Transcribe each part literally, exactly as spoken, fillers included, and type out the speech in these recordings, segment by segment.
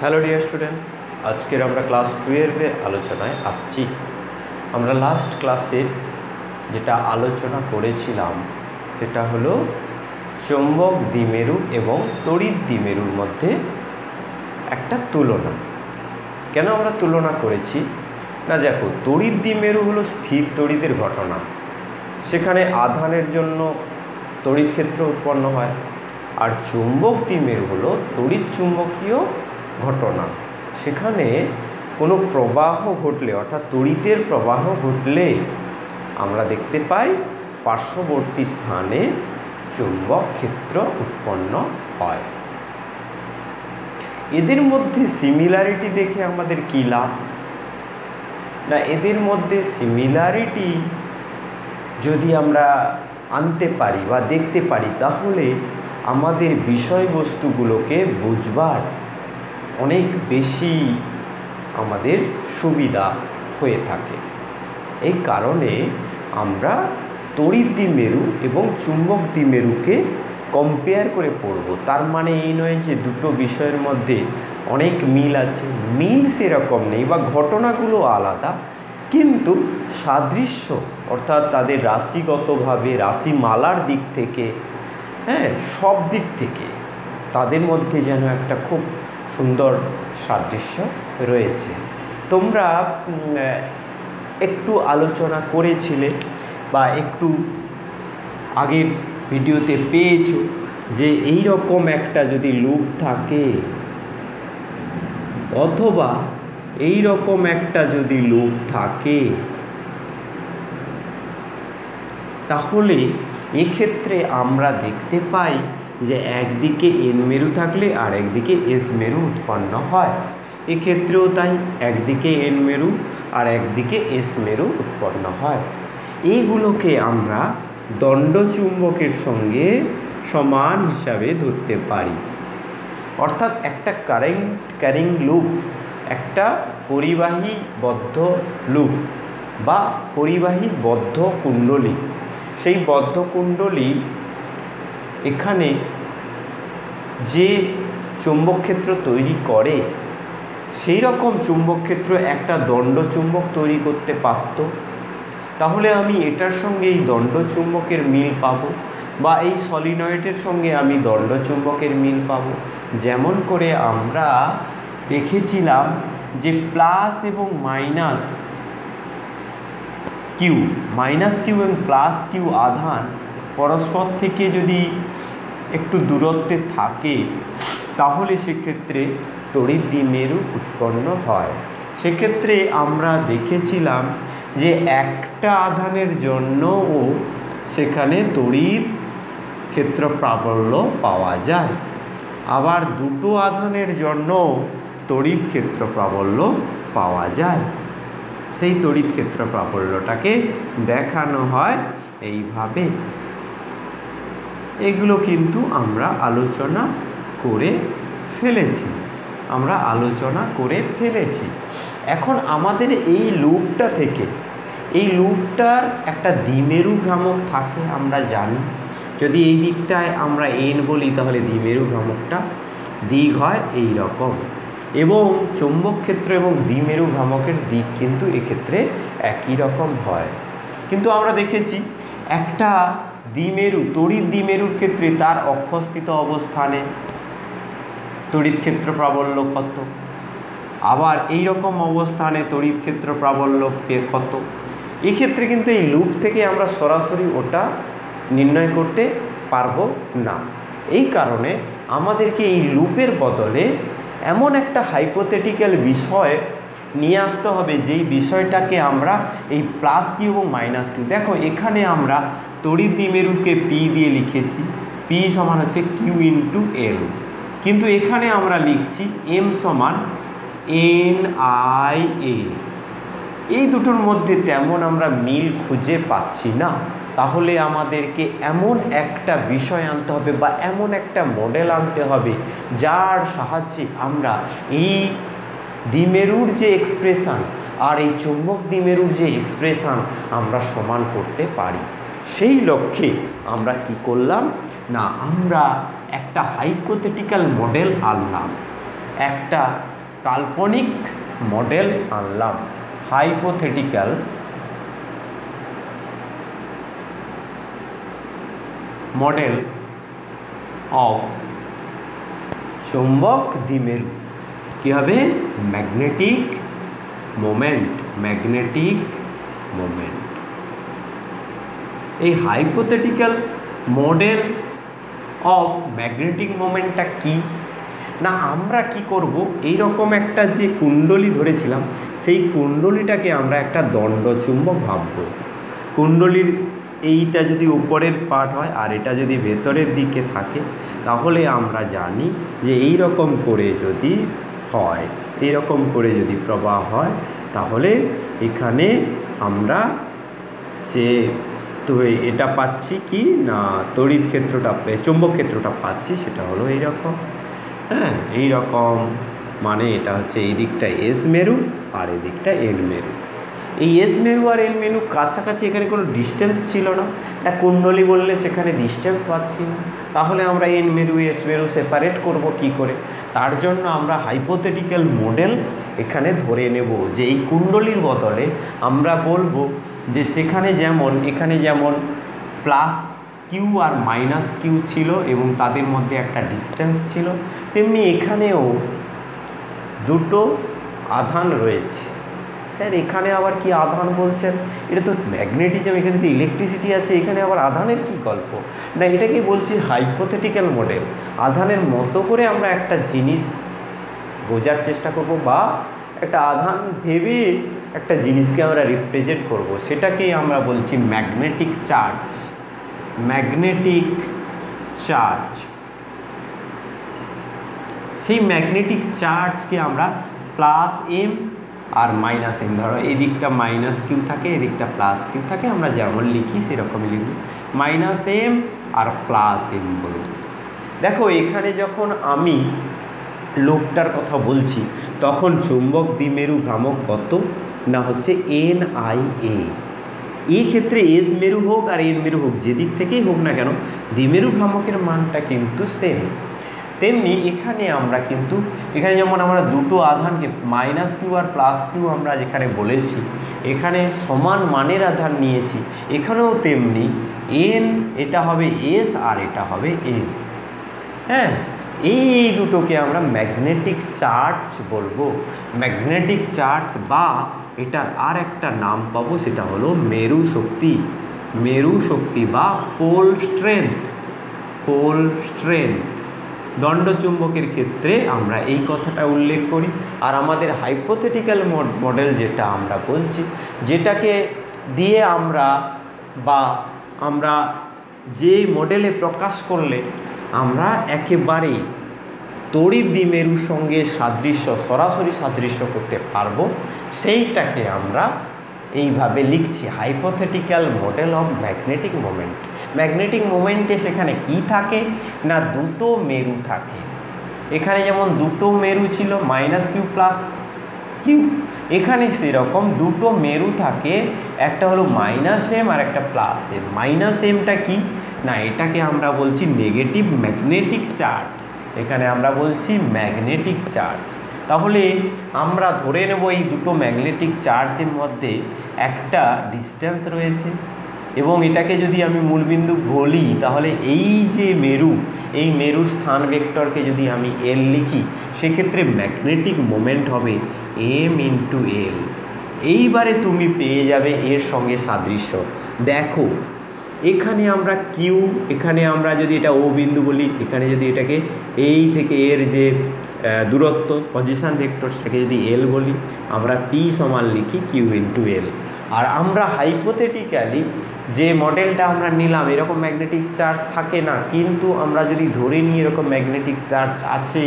Hello dear students, আজকের আমরা class টুয়েলভে আলোচনায় আসছি। আমরা লাস্ট ক্লাসে যেটা আলোচনা করেছিলাম সেটা হলো চৌম্বক দ্বিমেরু এবং তড়িৎ দ্বিমেরুর মধ্যে একটা তুলনা। কেন আমরা তুলনা করেছি না, দেখো, তড়িৎ দ্বিমেরু হলো স্থির তড়িতের ঘটনা। সেখানে আধানের জন্য তড়িৎ ক্ষেত্র উৎপন্ন হয়। আর চুম্বক দ্বিমেরু হলো তড়িৎ চুম্বকীয় ঘটনা। সেখানে কোনো প্রবাহ ঘটলে, অর্থাৎ তড়িতের প্রবাহ ঘটলে আমরা দেখতে পাই পার্শ্ববর্তী স্থানে চুম্বক ক্ষেত্র উৎপন্ন হয়। এদের মধ্যে সিমিলারিটি দেখে আমাদের কী লাভ? না, এদের মধ্যে সিমিলারিটি যদি আমরা আনতে পারি বা দেখতে পারি তাহলে আমাদের বিষয়বস্তুগুলোকে বুঝবার অনেক বেশি আমাদের সুবিধা হয়ে থাকে। এই কারণে আমরা তড়িৎ দ্বিমেরু এবং চুম্বক দ্বিমেরুকে কম্পেয়ার করে পড়ব। তার মানে এই নয় যে দুটো বিষয়ের মধ্যে অনেক মিল আছে, মিল সেরকম নেই বা ঘটনাগুলো আলাদা, কিন্তু সাদৃশ্য অর্থাৎ তাদের রাশিগতভাবে রাশিমালার দিক থেকে, হ্যাঁ, সব দিক থেকে তাদের মধ্যে যেন একটা খুব সুন্দর সাদৃশ্য রয়েছে। তোমরা একটু আলোচনা করেছিলে বা একটু আগের ভিডিওতে পেয়েছো যে এই রকম একটা যদি লুপ থাকে অথবা এই রকম একটা যদি লুপ থাকে তাহলে এক্ষেত্রে আমরা দেখতে পাই যে একদিকে এন মেরু থাকলে আর একদিকে এস মেরু উৎপন্ন হয়। এক্ষেত্রেও তাই, একদিকে এন মেরু আর একদিকে এস মেরু উৎপন্ন হয়। এইগুলোকে আমরা দণ্ডচুম্বকের সঙ্গে সমান হিসাবে ধরতে পারি। অর্থাৎ একটা কারেন্ট ক্যারিং লুপ, একটা পরিবাহী বদ্ধ লুপ বা পরিবাহী বদ্ধ কুণ্ডলী। সেই বদ্ধ কুণ্ডলী এখানে যে চুম্বক ক্ষেত্র তৈরি করে সেই রকম চুম্বক ক্ষেত্র একটা দণ্ডচুম্বক তৈরি করতে পারত। তাহলে আমি এটার সঙ্গে এই দণ্ডচুম্বকের মিল পাবো বা এই সলিনয়েডের সঙ্গে আমি দণ্ডচুম্বকের মিল পাবো। যেমন করে আমরা দেখেছিলাম যে প্লাস এবং মাইনাস কিউ মাইনাস কিউ এবং প্লাস কিউ আধান পরস্পর থেকে যদি একটু দূরত্বে থাকে তাহলে সেক্ষেত্রে তড়িৎ দ্বিমেরু উৎপন্ন হয়। সেক্ষেত্রে আমরা দেখেছিলাম যে একটা আধানের জন্যও সেখানে তড়িৎ ক্ষেত্র প্রাবল্য পাওয়া যায়, আবার দুটো আধানের জন্য তড়িৎ ক্ষেত্র প্রাবল্য পাওয়া যায়। সেই তড়িৎ ক্ষেত্র প্রাবল্যটাকে দেখানো হয় এইভাবে। এগুলো কিন্তু আমরা আলোচনা করে ফেলেছি আমরা আলোচনা করে ফেলেছি এখন আমাদের এই লুপটা থেকে, এই লুপটার একটা দ্বিমেরু ভ্রামক থাকে আমরা জানি। যদি এই দিকটায় আমরা এন বলি তাহলে দ্বিমেরু ভ্রামকটা দিক হয় এই রকম, এবং চৌম্বক ক্ষেত্র এবং দ্বিমেরু ভ্রামকের দিক কিন্তু এক্ষেত্রে একই রকম হয়। কিন্তু আমরা দেখেছি একটা দ্বিমেরু, তড়িৎ দ্বিমেরুর ক্ষেত্রে তার অক্ষস্থিত অবস্থানে তড়িৎ ক্ষেত্র প্রাবল্য কত, আবার এই রকম অবস্থানে তড়িৎ ক্ষেত্র প্রাবল্য কত। এক্ষেত্রে কিন্তু এই লুপ থেকে আমরা সরাসরি ওটা নির্ণয় করতে পারবো না। এই কারণে আমাদেরকে এই লুপের বদলে এমন একটা হাইপোথেটিক্যাল বিষয় নিয়ে আসতে হবে যেই বিষয়টাকে আমরা এই প্লাস কিউ এবং মাইনাস কিউ, দেখো এখানে আমরা তড়িৎ দ্বিমেরুকে পি দিয়ে লিখেছি, পি সমান হচ্ছে কিউ ইন্টু এল, কিন্তু এখানে আমরা লিখছি এম সমান এন আই এ। এই দুটোর মধ্যে তেমন আমরা মিল খুঁজে পাচ্ছি না। তাহলে আমাদেরকে এমন একটা বিষয় আনতে হবে বা এমন একটা মডেল আনতে হবে যার সাহায্যে আমরা এই দ্বিমেরুর যে এক্সপ্রেশান আর এই চুম্বক দ্বিমেরুর যে এক্সপ্রেশান আমরা সমান করতে পারি। সেই লক্ষ্যে আমরা কি করলাম না, আমরা একটা হাইপোথেটিক্যাল মডেল আনলাম। একটা কাল্পনিক মডেল আনলাম, হাইপোথেটিক্যাল মডেল অফ চুম্বক দ্বিমেরু। কী হবে? Magnetic moment, magnetic moment. এই হাইপোথেটিক্যাল মডেল অফ ম্যাগনেটিক মোমেন্টটা কি না, আমরা কি করব, এই রকম একটা যে কুণ্ডলী ধরেছিলাম সেই কুণ্ডলীটাকে আমরা একটা দণ্ডচুম্বক ভাবব। কুণ্ডলীর এইটা যদি উপরের পার্ট হয় আর এটা যদি ভেতরের দিকে থাকে, তাহলে আমরা জানি যে এই রকম করে যদি হয়, এই রকম করে যদি প্রবাহ হয়, তাহলে এখানে আমরা যে তো এটা পাচ্ছি কি না, তড়িৎ ক্ষেত্রটা, চুম্বক ক্ষেত্রটা পাচ্ছি, সেটা হলো এইরকম। হ্যাঁ, এই রকম মানে এটা হচ্ছে এই দিকটা এস মেরু আর এই দিকটা এন মেরু। এই এস মেরু আর এন মেরু কাছাকাছি, এখানে কোনো ডিস্টেন্স ছিল না, এটা কুণ্ডলী বললে সেখানে ডিস্টেন্স পাচ্ছি না, তাহলে আমরা এন মেরু এস মেরু সেপারেট করব কি করে? তার জন্য আমরা হাইপোথেটিক্যাল মডেল এখানে ধরে নেব যে এই কুণ্ডলীর বদলে আমরা বলবো যে সেখানে যেমন এখানে যেমন প্লাস কিউ আর মাইনাস কিউ ছিল এবং তাদের মধ্যে একটা ডিস্টেন্স ছিল, তেমনি এখানেও দুটো আধান রয়েছে। স্যার এখানে আবার কি আধান বলছেন? এটা তো ম্যাগনেটিজম, এখানে তো ইলেকট্রিসিটি আছে, এখানে আবার আধানের কি গল্প? না, এটাকে বলছি হাইপোথেটিক্যাল মডেল। আধানের মতো করে আমরা একটা জিনিস বোঝার চেষ্টা করব বা একটা আধান ভেবে একটা জিনিসকে আমরা রিপ্রেজেন্ট করব, সেটাকেই আমরা বলছি ম্যাগনেটিক চার্জ। ম্যাগনেটিক চার্জ, সেই ম্যাগনেটিক চার্জকে আমরা প্লাস এম আর মাইনাস এম, ধরো এই দিকটা মাইনাস কিউ থাকে, এই দিকটা প্লাস কিউ থাকে, আমরা যেমন লিখি সেরকমই লিখব, মাইনাস এম আর প্লাস এম বলব। দেখো এখানে যখন আমি লোকটার কথা বলছি তখন চুম্বক দ্বিমেরু ভ্রামক কত না হচ্ছে এন আই এ। এই ক্ষেত্রে এস মেরু হোক আর এন মেরু হোক, যেদিক থেকেই হোক না কেন, দ্বিমেরু ভ্রামকের মানটা কিন্তু সেম। তেমনি এখানে আমরা কিন্তু এখানে যেমন আমরা দুটো আধানকে মাইনাস কিউ আর প্লাস কিউ আমরা যেখানে বলেছি, এখানে সমান মানের আধান নিয়েছি, এখানেও তেমনি এন এটা হবে এস আর এটা হবে এন। হ্যাঁ, এই দুটোকে আমরা ম্যাগনেটিক চার্জ বলবো। ম্যাগনেটিক চার্জ বা এটার আর একটা নাম পাবো, সেটা হলো মেরু শক্তি। মেরু শক্তি বা পোল স্ট্রেংথ। পোল স্ট্রেংথ দণ্ডচুম্বকের ক্ষেত্রে আমরা এই কথাটা উল্লেখ করি। আর আমাদের হাইপোথেটিক্যাল মডেল যেটা আমরা বলছি, যেটাকে দিয়ে আমরা বা আমরা যে মডেলে প্রকাশ করলে আমরা একেবারেই তড়িৎ দ্বিমেরুর সঙ্গে সাদৃশ্য, সরাসরি সাদৃশ্য করতে পারবো, সেইটাকে আমরা এইভাবে লিখছি, hypothetical model of magnetic moment. Magnetic মোমেন্টে সেখানে কি থাকে না, দুটো মেরু থাকে। এখানে যেমন দুটো মেরু ছিল মাইনাস কিউ প্লাস কিউ, এখানে সেরকম দুটো মেরু থাকে, একটা হলো মাইনাস এম আর একটা প্লাস এম। মাইনাস এমটা কি না, এটাকে আমরা বলছি নেগেটিভ ম্যাগনেটিক চার্জ। এখানে আমরা বলছি ম্যাগনেটিক চার্জ। তাহলে আমরা ধরে নেব এই দুটো ম্যাগনেটিক চার্জের মধ্যে একটা ডিস্টেন্স রয়েছে, এবং এটাকে যদি আমি মূলবিন্দু বলি, তাহলে এই যে মেরু, এই মেরুর স্থান ভেক্টরকে যদি আমি এল লিখি, সেক্ষেত্রে ম্যাগনেটিক মোমেন্ট হবে এম ইন্টু এল। এইবারে তুমি পেয়ে যাবে এর সঙ্গে সাদৃশ্য। দেখো এখানে আমরা কিউ, এখানে আমরা যদি এটা ও বিন্দু বলি, এখানে যদি এটাকে এই থেকে এর যে দূরত্ব পজিশন ভেক্টর, সেটাকে যদি এল বলি, আমরা পি সমান লিখি কিউ ইন্টু এল। আর আমরা হাইপোথেটিক্যালি যে মডেলটা আমরা নিলাম, এরকম ম্যাগনেটিক চার্জ থাকে না, কিন্তু আমরা যদি ধরে নিই এরকম ম্যাগনেটিক চার্জ আছে,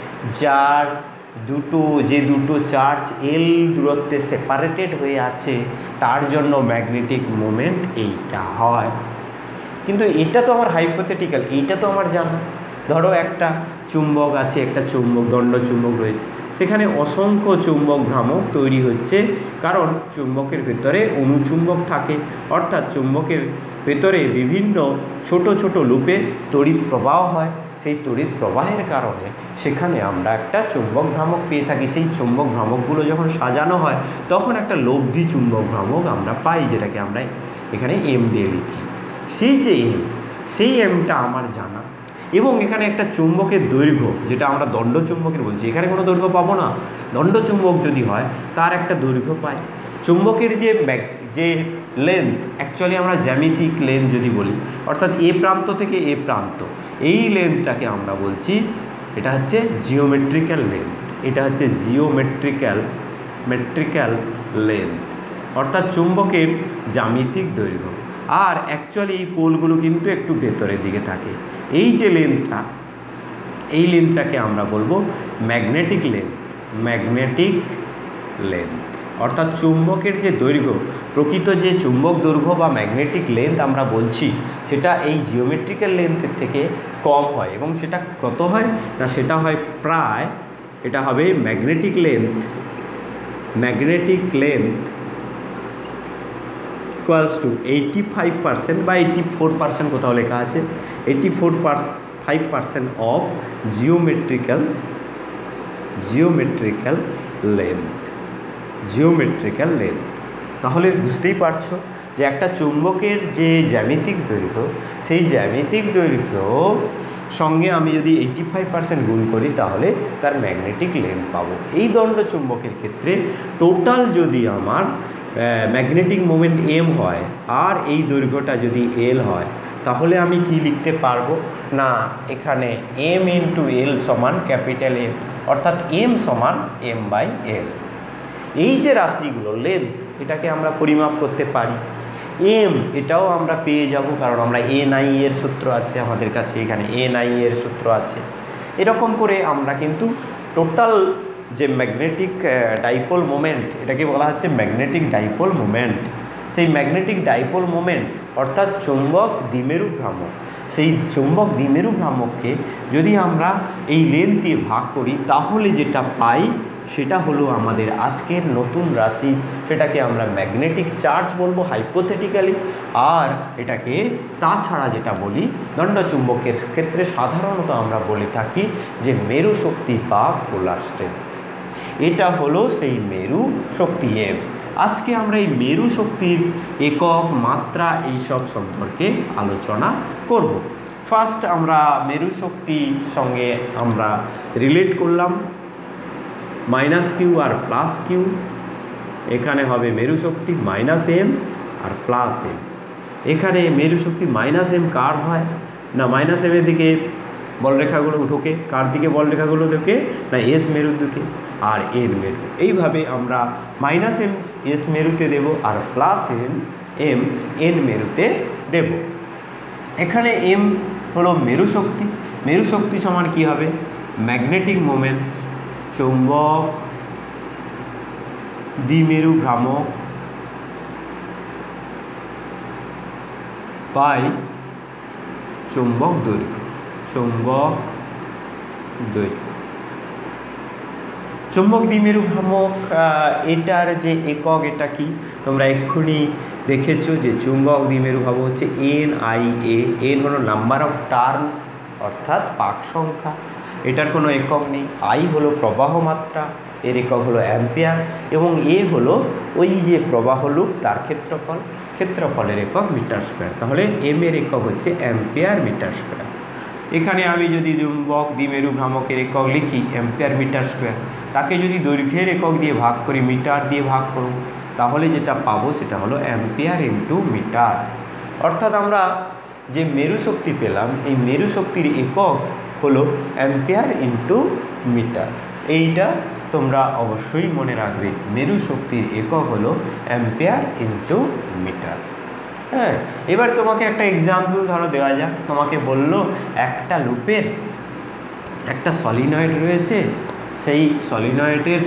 যার দুটো যে দুটো চার্জ এল দূরত্বে সেপারেটেড হয়ে আছে, তার জন্য ম্যাগনেটিক মোমেন্ট এইটা হয়। কিন্তু এটা তো আমার হাইপোথেটিক্যাল, এইটা তো আমার জানা। ধরো একটা চুম্বক আছে, একটা চুম্বক দণ্ড চুম্বক রয়েছে, সেখানে অসংখ্য চুম্বক ভ্রামক তৈরি হচ্ছে, কারণ চুম্বকের ভেতরে অনুচুম্বক থাকে, অর্থাৎ চুম্বকের ভেতরে বিভিন্ন ছোট ছোট লুপে তড়িৎ প্রবাহ হয়। সেই তড়িৎ প্রবাহের কারণে সেখানে আমরা একটা চুম্বক ভ্রামক পেয়ে থাকি। সেই চুম্বক ভ্রামকগুলো যখন সাজানো হয় তখন একটা লব্ধি চুম্বক ভ্রামক আমরা পাই, যেটাকে আমরা এখানে এম দিয়ে লিখি। সেই যে এম, সেই এমটা আমার জানা, এবং এখানে একটা চুম্বকের দৈর্ঘ্য, যেটা আমরা দণ্ড চুম্বকের বলছি, এখানে কোনো দৈর্ঘ্য পাবো না। দণ্ড চুম্বক যদি হয় তার একটা দৈর্ঘ্য পাই। চুম্বকের যে যে লেন্থ, অ্যাকচুয়ালি আমরা জ্যামিতিক লেন্থ যদি বলি, অর্থাৎ এ প্রান্ত থেকে এ প্রান্ত, এই লেন্থটাকে আমরা বলছি, এটা হচ্ছে জিওমেট্রিক্যাল লেন্থ। এটা হচ্ছে জিওমেট্রিক্যাল মেট্রিক্যাল লেন্থ, অর্থাৎ চুম্বকের জ্যামিতিক দৈর্ঘ্য। আর অ্যাকচুয়ালি এই পোলগুলো কিন্তু একটু ভেতরের দিকে থাকে। এই যে লেন্থটা, এই লেন্থটাকে আমরা বলবো ম্যাগনেটিক লেন্থ। ম্যাগনেটিক লেন্থ অর্থাৎ চুম্বকের যে দৈর্ঘ্য, প্রকৃত যে চুম্বক দৈর্ঘ্য বা ম্যাগনেটিক লেন্থ আমরা বলছি, সেটা এই জিওমেট্রিক্যাল লেন্থের থেকে কম হয়। এবং সেটা কত হয় না, সেটা হয় প্রায়, এটা হবে magnetic length, magnetic length equals to eighty five percent বা এইটি ফোর পার্সেন্ট কোথাও লেখা আছে, eighty four five percent of geometrical geometrical length geometrical length. তাহলে বুঝতেই পারছো যে একটা চুম্বকের যে জ্যামিতিক দৈর্ঘ্য, সেই জ্যামিতিক দৈর্ঘ্য সঙ্গে আমি যদি এইটি ফাইভ পার্সেন্ট গুণ করি তাহলে তার ম্যাগনেটিক লেন্থ পাবো। এই দণ্ড চুম্বকের ক্ষেত্রে টোটাল যদি আমার ম্যাগনেটিক মোমেন্ট এম হয় আর এই দৈর্ঘ্যটা যদি এল হয়, তাহলে আমি কি লিখতে পারবো না, এখানে এম ইন্টু এল সমান ক্যাপিটাল এম, অর্থাৎ এম সমান এম বাই এল। এই যে রাশিগুলো লেন্থ, এটাকে আমরা পরিমাপ করতে পারি। এম এটাও আমরা পেয়ে যাব, কারণ আমরা এন আই এর সূত্র আছে আমাদের কাছে, এখানে এন আই এর সূত্র আছে। এরকম করে আমরা কিন্তু টোটাল যে ম্যাগনেটিক ডাইপোল মোমেন্ট, এটাকে বলা হচ্ছে ম্যাগনেটিক ডাইপোল মোমেন্ট। সেই ম্যাগনেটিক ডাইপোল মোমেন্ট অর্থাৎ চুম্বক দ্বিমেরু ভ্রামক, সেই চুম্বক দ্বিমেরু ভ্রামককে যদি আমরা এই লেন্থ দিয়ে ভাগ করি, তাহলে যেটা পাই সেটা হলো আমাদের আজকের নতুন রাশি। সেটাকে আমরা ম্যাগনেটিক চার্জ বলবো হাইপোথেটিক্যালি। আর এটাকে তাছাড়া যেটা বলি, দণ্ড চুম্বকের ক্ষেত্রে সাধারণত আমরা বলে থাকি যে মেরু শক্তি বা পোলার স্ট্রেংথ। এটা হলো সেই মেরু শক্তি এম। আজকে আমরা এই মেরু শক্তির একক, মাত্রা, এইসব সম্পর্কে আলোচনা করব। ফার্স্ট আমরা মেরু শক্তির সঙ্গে আমরা রিলেট করলাম মাইনাস কিউ আর প্লাস কিউ। এখানে হবে মেরু শক্তি মাইনাস এম আর প্লাস এম। এখানে মেরু শক্তি মাইনাস এম কার হয় না, মাইনাস এমের দিকে বলরেখাগুলো ঢোকে, কার দিকে বলরেখাগুলো ঢোকে না, এস মেরুর দিকে আর এন মেরু। এইভাবে আমরা মাইনাস এম এস মেরুতে দেব আর প্লাস এম এম এন মেরুতে দেব। এখানে এম হলো মেরু শক্তি। মেরু শক্তি সমান কি হবে, ম্যাগনেটিক মোমেন্ট, চুম্বক দ্বিমেরু ভ্রামক বাই চুম্বক দৈর্ঘ্য। চুম্বক দৈর্ঘ্য চুম্বক দ্বিমেরু ভ্রামক, এটার যে একক, এটা কি তোমরা এক্ষুনি দেখেছো যে চুম্বক দ্বিমেরু ভ্রামক হচ্ছে এন আই এ। এন হলো নাম্বার অফ টার্নস অর্থাৎ পাক সংখ্যা, এটার কোনো একক নেই। আই হলো প্রবাহ মাত্রা, এর একক হলো অ্যাম্পিয়ার, এবং এ হলো ওই যে প্রবাহ লুপ তার ক্ষেত্রফল, ক্ষেত্রফলের একক মিটার স্কোয়ার। তাহলে এম এর একক হচ্ছে অ্যাম্পিয়ার মিটার স্কোয়ার। এখানে আমি যদি চুম্বক দ্বিমেরু ভ্রামকের একক লিখি অ্যাম্পিয়ার মিটার স্কোয়ার, তাকে যদি দৈর্ঘ্যের একক দিয়ে ভাগ করি, মিটার দিয়ে ভাগ করব, তাহলে যেটা পাবো সেটা হলো অ্যাম্পিয়ার ইন্টু মিটার। অর্থাৎ আমরা যে মেরু শক্তি পেলাম, এই মেরু শক্তির একক হলো অ্যাম্পিয়ার ইন্টু মিটার। এইটা তোমরা অবশ্যই মনে রাখবে, মেরু শক্তির একক হলো অ্যাম্পিয়ার ইন্টু মিটার। হ্যাঁ, এবার তোমাকে একটা এক্সাম্পল ধরো দেওয়া যাক। তোমাকে বললো একটা লুপের একটা সলিনয়েড রয়েছে, সেই সলিনয়েডের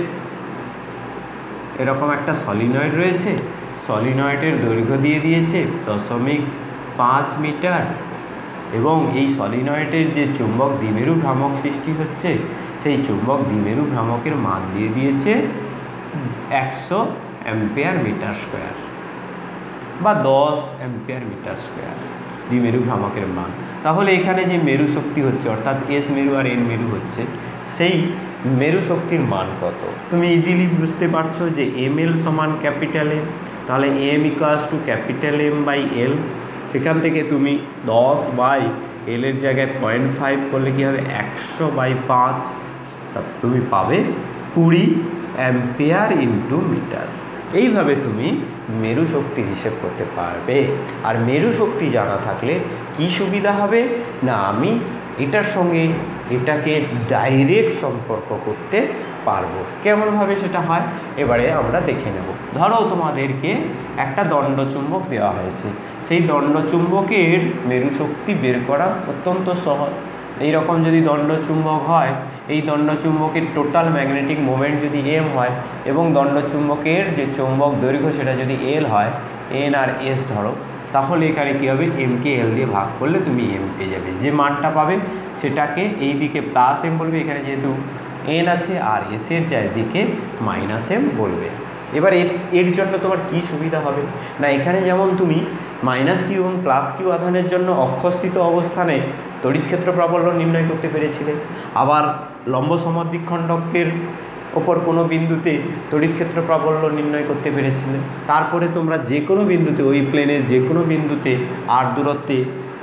এরকম একটা সলিনয়েড রয়েছে, সলিনয়েডের দৈর্ঘ্য দিয়ে দিয়েছে দশমিক পাঁচ মিটার, এবং এই সলিনয়েডের যে চুম্বক দ্বিমেরু ভ্রামক সৃষ্টি হচ্ছে, সেই চুম্বক দ্বিমেরু ভ্রামকের মান দিয়ে দিয়েছে একশো অ্যাম্পিয়ার মিটার স্কোয়ার বা দশ অ্যাম্পিয়ার মিটার স্কোয়ার দ্বিমেরু ভ্রামকের মান। তাহলে এখানে যে মেরু শক্তি হচ্ছে অর্থাৎ এস মেরু আর এন মেরু হচ্ছে, সেই মেরু শক্তির মান কত? তুমি ইজিলি বুঝতে পারছো যে এম এল সমান ক্যাপিটাল এম, তাহলে M equals to capital M by L. সেখান থেকে তুমি দশ বাই এল এর জায়গায় পয়েন্ট ফাইভ করলে কী হবে, একশো বাই পাঁচ, তা তুমি পাবে কুড়ি অ্যাম্পিয়ার ইন্টু মিটার। এইভাবে তুমি মেরু শক্তির হিসেব করতে পারবে। আর মেরু শক্তি জানা থাকলে কি সুবিধা হবে না, আমি এটার সঙ্গে এটাকে ডাইরেক্ট সম্পর্ক করতে পারবো। কেমনভাবে সেটা হয় এবারে আমরা দেখে নেব। ধরো তোমাদেরকে একটা দণ্ডচুম্বক দেওয়া হয়েছে, সেই দণ্ডচুম্বকের মেরু শক্তি বের করা অত্যন্ত সহজ। এই রকম যদি দণ্ডচুম্বক হয়, এই দণ্ডচুম্বকের টোটাল ম্যাগনেটিক মোমেন্ট যদি এম হয় এবং দণ্ডচুম্বকের যে চুম্বক দৈর্ঘ্য সেটা যদি এল হয়, এন আর এস ধরো, তাহলে এখানে কী হবে, এমকে এল দিয়ে ভাগ করলে তুমি এম পেয়ে যাবে। যে মানটা পাবে সেটাকে এই দিকে প্লাস এম বলবে, এখানে যেহেতু এন আছে, আর এসের চারিদিকে মাইনাস এম বলবে। এবার এর এর জন্য তোমার কি সুবিধা হবে না, এখানে যেমন তুমি মাইনাস কিউ এবং প্লাস কিউ আধানের জন্য অক্ষস্থিত অবস্থানে তড়িৎক্ষেত্র প্রাবল্য নির্ণয় করতে পেরেছিলে, আবার লম্ব সমদ্বিখণ্ডকের ওপর কোনো বিন্দুতে তড়িৎক্ষেত্র প্রাবল্য নির্ণয় করতে পেরেছিলে। তারপরে তোমরা যে কোনো বিন্দুতে, ওই প্লেনের যে কোনো বিন্দুতে আর দূরত্বে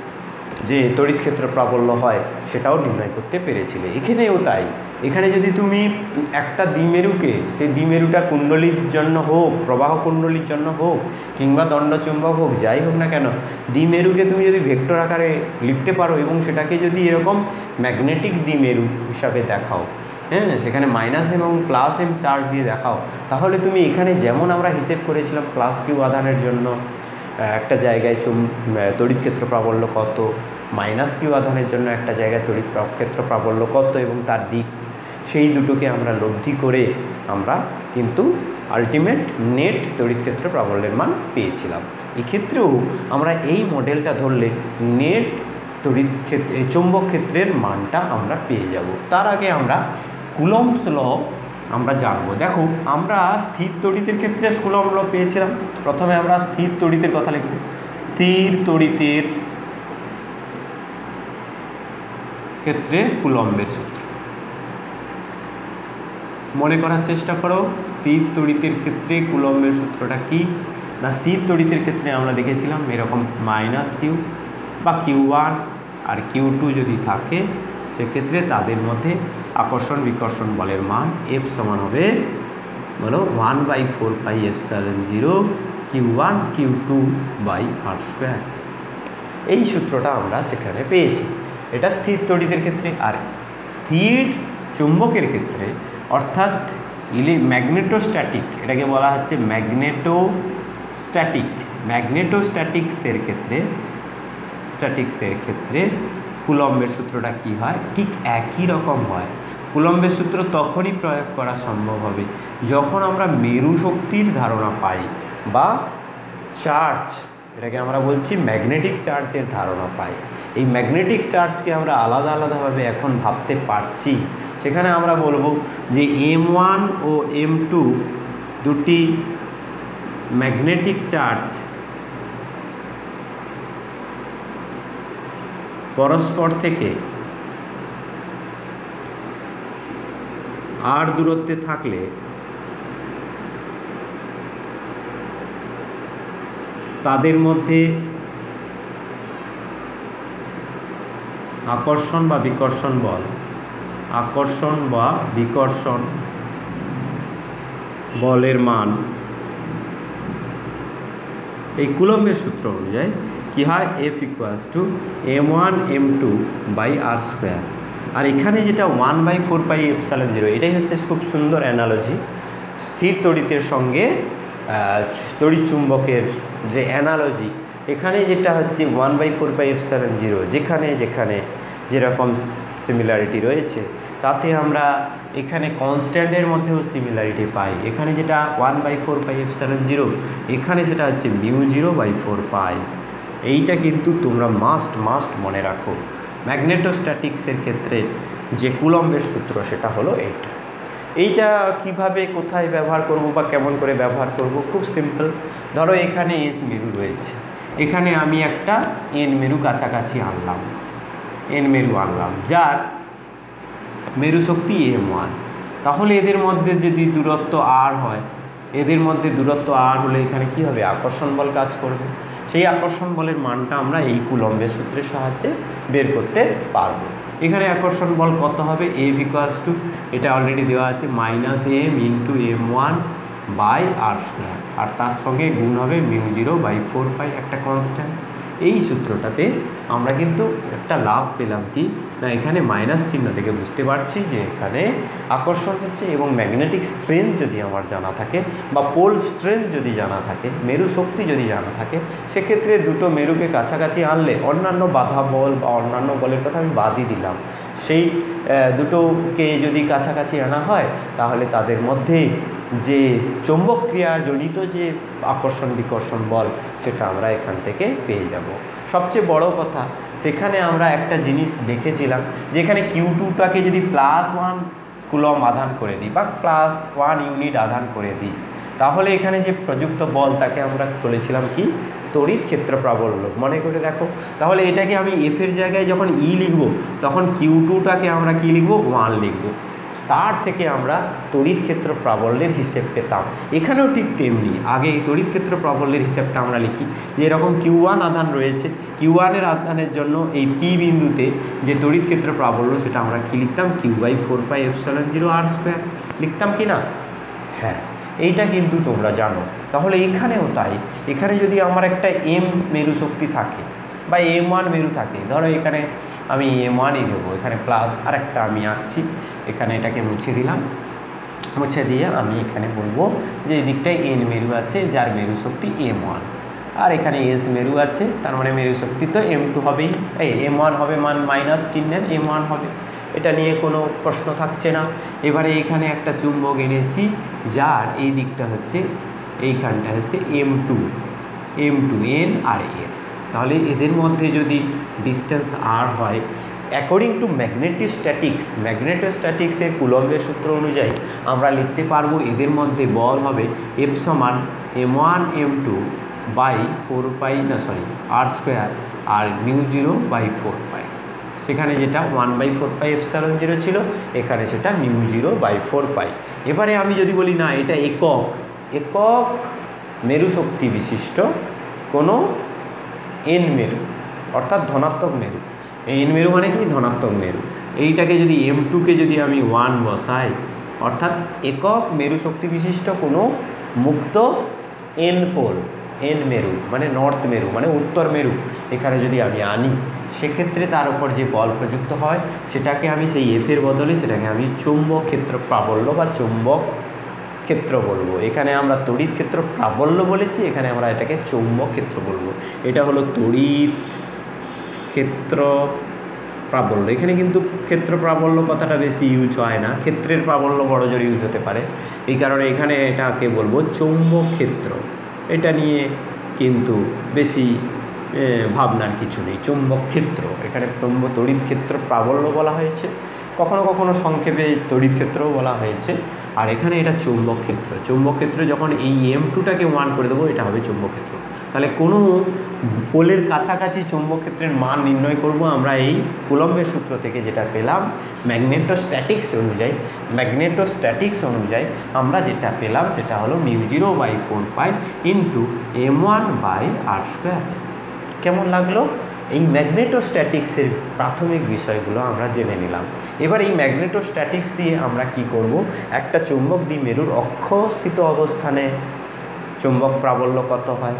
যে তড়িৎক্ষেত্র প্রাবল্য হয় সেটাও নির্ণয় করতে পেরেছিলে। এখানেও তাই, এখানে যদি তুমি একটা দ্বিমেরুকে, সেই দ্বিমেরুটা কুণ্ডলীর জন্য হোক, প্রবাহ কুণ্ডলীর জন্য হোক, কিংবা দণ্ডচুম্বক হোক, যাই হোক না কেন, দ্বিমেরুকে তুমি যদি ভেক্টর আকারে লিখতে পারো এবং সেটাকে যদি এরকম ম্যাগনেটিক দ্বিমেরু হিসাবে দেখাও, হ্যাঁ, সেখানে মাইনাস এবং প্লাস এম চার্জ দিয়ে দেখাও, তাহলে তুমি এখানে যেমন আমরা হিসেব করেছিলাম প্লাস কিউ আধানের জন্য একটা জায়গায় চুম তড়িৎক্ষেত্র প্রাবল্য কত, মাইনাস কিউ আধানের জন্য একটা জায়গায় তড়িৎ ক্ষেত্র প্রাবল্য কত এবং তার দিক, সেই দুটোকে আমরা লব্ধি করে আমরা কিন্তু আলটিমেট নেট তড়িৎক্ষেত্র প্রাবল্যের মান পেয়েছিলাম। এক্ষেত্রেও আমরা এই মডেলটা ধরলে নেট তড়িৎ ক্ষেত্রে চৌম্বক ক্ষেত্রের মানটা আমরা পেয়ে যাব। তার আগে আমরা কুলম্বস ল আমরা জানবো। দেখো, আমরা স্থির তড়িতের ক্ষেত্রে কুলম্ব ল পেয়েছিলাম। প্রথমে আমরা স্থির তড়িতের কথা লিখব। স্থির তড়িতের ক্ষেত্রে কুলম্বের সূত্র মনে করার চেষ্টা করো। স্থির তড়িতের ক্ষেত্রে কুলম্বের সূত্রটা কি না, স্থির তড়িতের ক্ষেত্রে আমরা দেখেছিলাম এরকম মাইনাস কিউ বা কিউ ওয়ান আর কিউ টু যদি থাকে, সেক্ষেত্রে তাদের মধ্যে আকর্ষণ বিকর্ষণ বলের মান এফ সমান হবে বলো one by four pi epsilon zero Q one Q two by R square. এই সূত্রটা আমরা সেখানে পেয়েছি। এটা স্থির তড়িতের ক্ষেত্রে। আর স্থির চুম্বকের ক্ষেত্রে অর্থাৎ ইলে ম্যাগনেটোস্ট্যাটিক, এটাকে বলা হচ্ছে ম্যাগনেটোস্ট্যাটিক, ম্যাগনেটোস্ট্যাটিক্সের ক্ষেত্রে স্ট্যাটিক্সের ক্ষেত্রে কুলম্বের সূত্রটা কি হয়, ঠিক একই রকম হয়। কুলম্বের সূত্র তখনই প্রয়োগ করা সম্ভব হবে যখন আমরা মেরু শক্তির ধারণা পাই বা চার্জ, এটাকে আমরা বলছি ম্যাগনেটিক চার্জের ধারণা পাই। এই ম্যাগনেটিক চার্জকে আমরা আলাদা আলাদাভাবে এখন ভাবতে পারছি। সেখানে আমরা বলবো যে এম ওয়ান ও এম টু দুটি ম্যাগনেটিক চার্জ পরস্পর থেকে আর দূরত্বে থাকলে তাদের মধ্যে আকর্ষণ বা বিকর্ষণ বল আকর্ষণ বা বিকর্ষণ বলের মান এই কুলম্বের সূত্র অনুযায়ী কি হয়, F equals to M one M two by R square. আর এখানে যেটা one by four pi epsilon zero, এটাই হচ্ছে খুব সুন্দর অ্যানালজি স্থির তড়িতের সঙ্গে তড়িৎ চুম্বকের যে অ্যানালজি। এখানে যেটা হচ্ছে one by four pi epsilon zero, যেখানে যেখানে যেরকম সিমিলারিটি রয়েছে তাতে আমরা এখানে কনস্ট্যান্টের মধ্যেও সিমিলারিটি পাই। এখানে যেটা one by four pi epsilon zero, এখানে সেটা হচ্ছে mu zero by four pi. এইটা কিন্তু তোমরা মাস্ট মাস্ট মনে রাখো। ম্যাগনেটোস্ট্যাটিক্সের ক্ষেত্রে যে কুলম্বের সূত্র সেটা হলো এইটা। এইটা কিভাবে কোথায় ব্যবহার করব বা কেমন করে ব্যবহার করব, খুব সিম্পল। ধরো এখানে এস মেরু রয়েছে, এখানে আমি একটা এন মেরু কাছাকাছি আনলাম, এন মেরু আনলাম, যার মেরু শক্তি এম ওয়ান। তাহলে এদের মধ্যে যদি দূরত্ব আর হয়, এদের মধ্যে দূরত্ব আর হলে এখানে কি হবে, আকর্ষণ বল কাজ করবে। সেই আকর্ষণ বলের মানটা আমরা এই কুলম্বের সূত্রের সাহায্যে বের করতে পারবো। এখানে আকর্ষণ বল কত হবে, এফ ইকুয়ালস টু, এটা অলরেডি দেওয়া আছে, minus M into M one by R square, আর তার সঙ্গে গুণ হবে mu zero by four pi, একটা কনস্ট্যান্ট। এই সূত্রটাতে আমরা কিন্তু একটা লাভ পেলাম কি না, এখানে মাইনাস চিহ্ন থেকে বুঝতে পারছি যে এখানে আকর্ষণ হচ্ছে, এবং ম্যাগনেটিক স্ট্রেংথ যদি আমার জানা থাকে বা পোল স্ট্রেংথ যদি জানা থাকে, মেরু শক্তি যদি জানা থাকে, সেক্ষেত্রে দুটো মেরুকে কাছাকাছি আনলে অন্যান্য বাধা বল বা অন্যান্য বলের কথা আমি বাদই দিলাম, সেই দুটোকে যদি কাছাকাছি আনা হয় তাহলে তাদের মধ্যে যে চৌম্বক ক্রিয়াজনিত যে আকর্ষণ বিকর্ষণ বল সেটা আমরা এখান থেকে পেয়ে যাব। সবচেয়ে বড় কথা, সেখানে আমরা একটা জিনিস দেখেছিলাম যে এখানে কিউ টুটাকে যদি প্লাস ওয়ান কুলম আধান করে দিই বা প্লাস ওয়ান ইউনিট আধান করে দিই, তাহলে এখানে যে প্রযুক্ত বল তাকে আমরা বলেছিলাম কি, তড়িৎ ক্ষেত্র প্রাবল্য। মনে করে দেখো, তাহলে এটাকে আমি এফের জায়গায় যখন ই লিখব, তখন কিউ টুটাকে আমরা কি লিখব, ওয়ান লিখব। তার থেকে আমরা তড়িৎ ক্ষেত্র প্রাবল্যের হিসেব পেতাম। এখানেও ঠিক তেমনি, আগে এই তড়িৎ ক্ষেত্র প্রাবল্যের হিসেবটা আমরা লিখি যে এরকম কিউ ওয়ান আধান রয়েছে, কিউ ওয়ানের আধানের জন্য এই পি বিন্দুতে যে তড়িৎ ক্ষেত্র প্রাবল্য সেটা আমরা কি লিখতাম, Q by four pi epsilon zero R square লিখতাম কি না? হ্যাঁ, এইটা কিন্তু তোমরা জানো। তাহলে এখানেও তাই, এখানে যদি আমার একটা এম মেরু শক্তি থাকে বা এম ওয়ান মেরু থাকে, ধরো এখানে আমি এম ওয়ানই দেবো, এখানে প্লাস আর একটা আমি আঁকছি, এখানে এটাকে মুছে দিলাম, মুছে দিয়ে আমি এখানে বলবো যে এই দিকটায় এন মেরু আছে যার মেরু শক্তি এম ওয়ান, আর এখানে এস মেরু আছে, তার মানে মেরু শক্তি তো এম টু হবেই, এই এম ওয়ান হবে মান মাইনাস চিহ্নের এম ওয়ান হবে, এটা নিয়ে কোনো প্রশ্ন থাকছে না। এবারে এখানে একটা চুম্বক এনেছি যার এই দিকটা হচ্ছে, এইখানটা হচ্ছে M two, M two N আর এস। তাহলে এদের মধ্যে যদি ডিস্টেন্স আর হয়, অ্যাকর্ডিং টু ম্যাগনেটোস্ট্যাটিক্স, ম্যাগনেটোস্ট্যাটিক্সের কুলম্বের সূত্র অনুযায়ী আমরা লিখতে পারবো এদের মধ্যে বল হবে এফ সমান M one M two by four pi না সরি আর স্কোয়ার আর mu zero by four pi. সেখানে যেটা one by four pi epsilon zero ছিল, এখানে সেটা mu zero by four pi. এবারে আমি যদি বলি না এটা একক, একক মেরু শক্তি বিশিষ্ট কোনো এন মেরু, অর্থাৎ ধনাত্মক মেরু। এন মেরু মানে কি, ধনাত্মক মেরু। এইটাকে যদি এম টুকে যদি আমি ওয়ান বসাই, অর্থাৎ একক মেরু শক্তি বিশিষ্ট কোনো মুক্ত এন পোল, এন মেরু মানে নর্থ মেরু মানে উত্তর মেরু, এখানে যদি আমি আনি, সেক্ষেত্রে তার উপর যে বল প্রযুক্ত হয় সেটাকে আমি সেই এফের বদলে সেটাকে আমি চুম্বক ক্ষেত্র প্রাবল্য বা চুম্বক ক্ষেত্র বলবো। এখানে আমরা তড়িৎ ক্ষেত্র প্রাবল্য বলেছি, এখানে আমরা এটাকে চৌম্বক ক্ষেত্র বলবো। এটা হলো তড়িৎ ক্ষেত্র প্রাবল্য। এখানে কিন্তু ক্ষেত্র প্রাবল্য কথাটা বেশি ইউজ হয় না, ক্ষেত্রের প্রাবল্য বড় জোর ইউজ হতে পারে, এই কারণে এখানে এটাকে বলবো চৌম্বক ক্ষেত্র। এটা নিয়ে কিন্তু বেশি ভাবনার কিছু নেই। চৌম্বক ক্ষেত্র, এখানে তড়িৎ ক্ষেত্র প্রাবল্য বলা হয়েছে, কখনো কখনো সংক্ষেপে তড়িৎ ক্ষেত্রও বলা হয়েছে, আর এখানে এটা চৌম্বক ক্ষেত্র। চৌম্বক ক্ষেত্র যখন এই এম টুটাকে ওয়ান করে দেবো, এটা হবে চৌম্বক ক্ষেত্র। তাহলে কোনো পোলের কাছাকাছি চৌম্বক ক্ষেত্রের মান নির্ণয় করব আমরা এই কুলম্বের সূত্র থেকে, যেটা পেলাম ম্যাগনেটোস্ট্যাটিক্স অনুযায়ী। ম্যাগনেটোস্ট্যাটিক্স অনুযায়ী আমরা যেটা পেলাম সেটা হলো mu zero by four pi into M one by R square. কেমন লাগলো? এই ম্যাগনেটোস্ট্যাটিক্সের প্রাথমিক বিষয়গুলো আমরা জেনে নিলাম। এবার এই ম্যাগনেটোস্ট্যাটিক্স দিয়ে আমরা কি করব, একটা চুম্বক দ্বিমেরুর অক্ষস্থিত অবস্থানে চুম্বক প্রাবল্য কত হয়,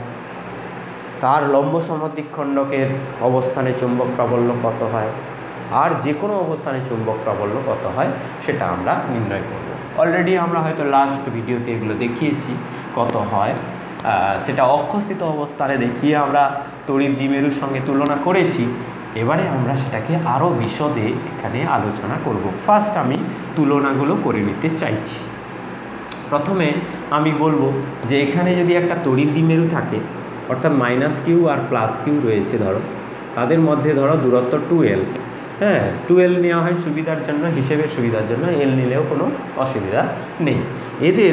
তার লম্ব সমদ্বিখণ্ডকের অবস্থানে চুম্বক প্রাবল্য কত হয়, আর যে কোনো অবস্থানে চুম্বক প্রাবল্য কত হয় সেটা আমরা নির্ণয় করব। অলরেডি আমরা হয়তো লাস্ট ভিডিওতে এগুলো দেখিয়েছি কত হয়, সেটা অক্ষস্থিত অবস্থানে দেখিয়ে আমরা তড়িৎ দ্বিমেরুর সঙ্গে তুলনা করেছি। এবারে আমরা সেটাকে আরও বিশদে এখানে আলোচনা করব। ফার্স্ট আমি তুলনাগুলো করে নিতে চাইছি। প্রথমে আমি বলবো যে এখানে যদি একটা তড়িৎ দ্বিমেরু থাকে, অর্থাৎ মাইনাস কিউ আর প্লাস কিউ রয়েছে, ধরো তাদের মধ্যে ধরো দূরত্ব টুয়েলভ, হ্যাঁ টুয়েলভ নেওয়া হয় সুবিধার জন্য, হিসেবের সুবিধার জন্য, এল নিলেও কোনো অসুবিধা নেই। এদের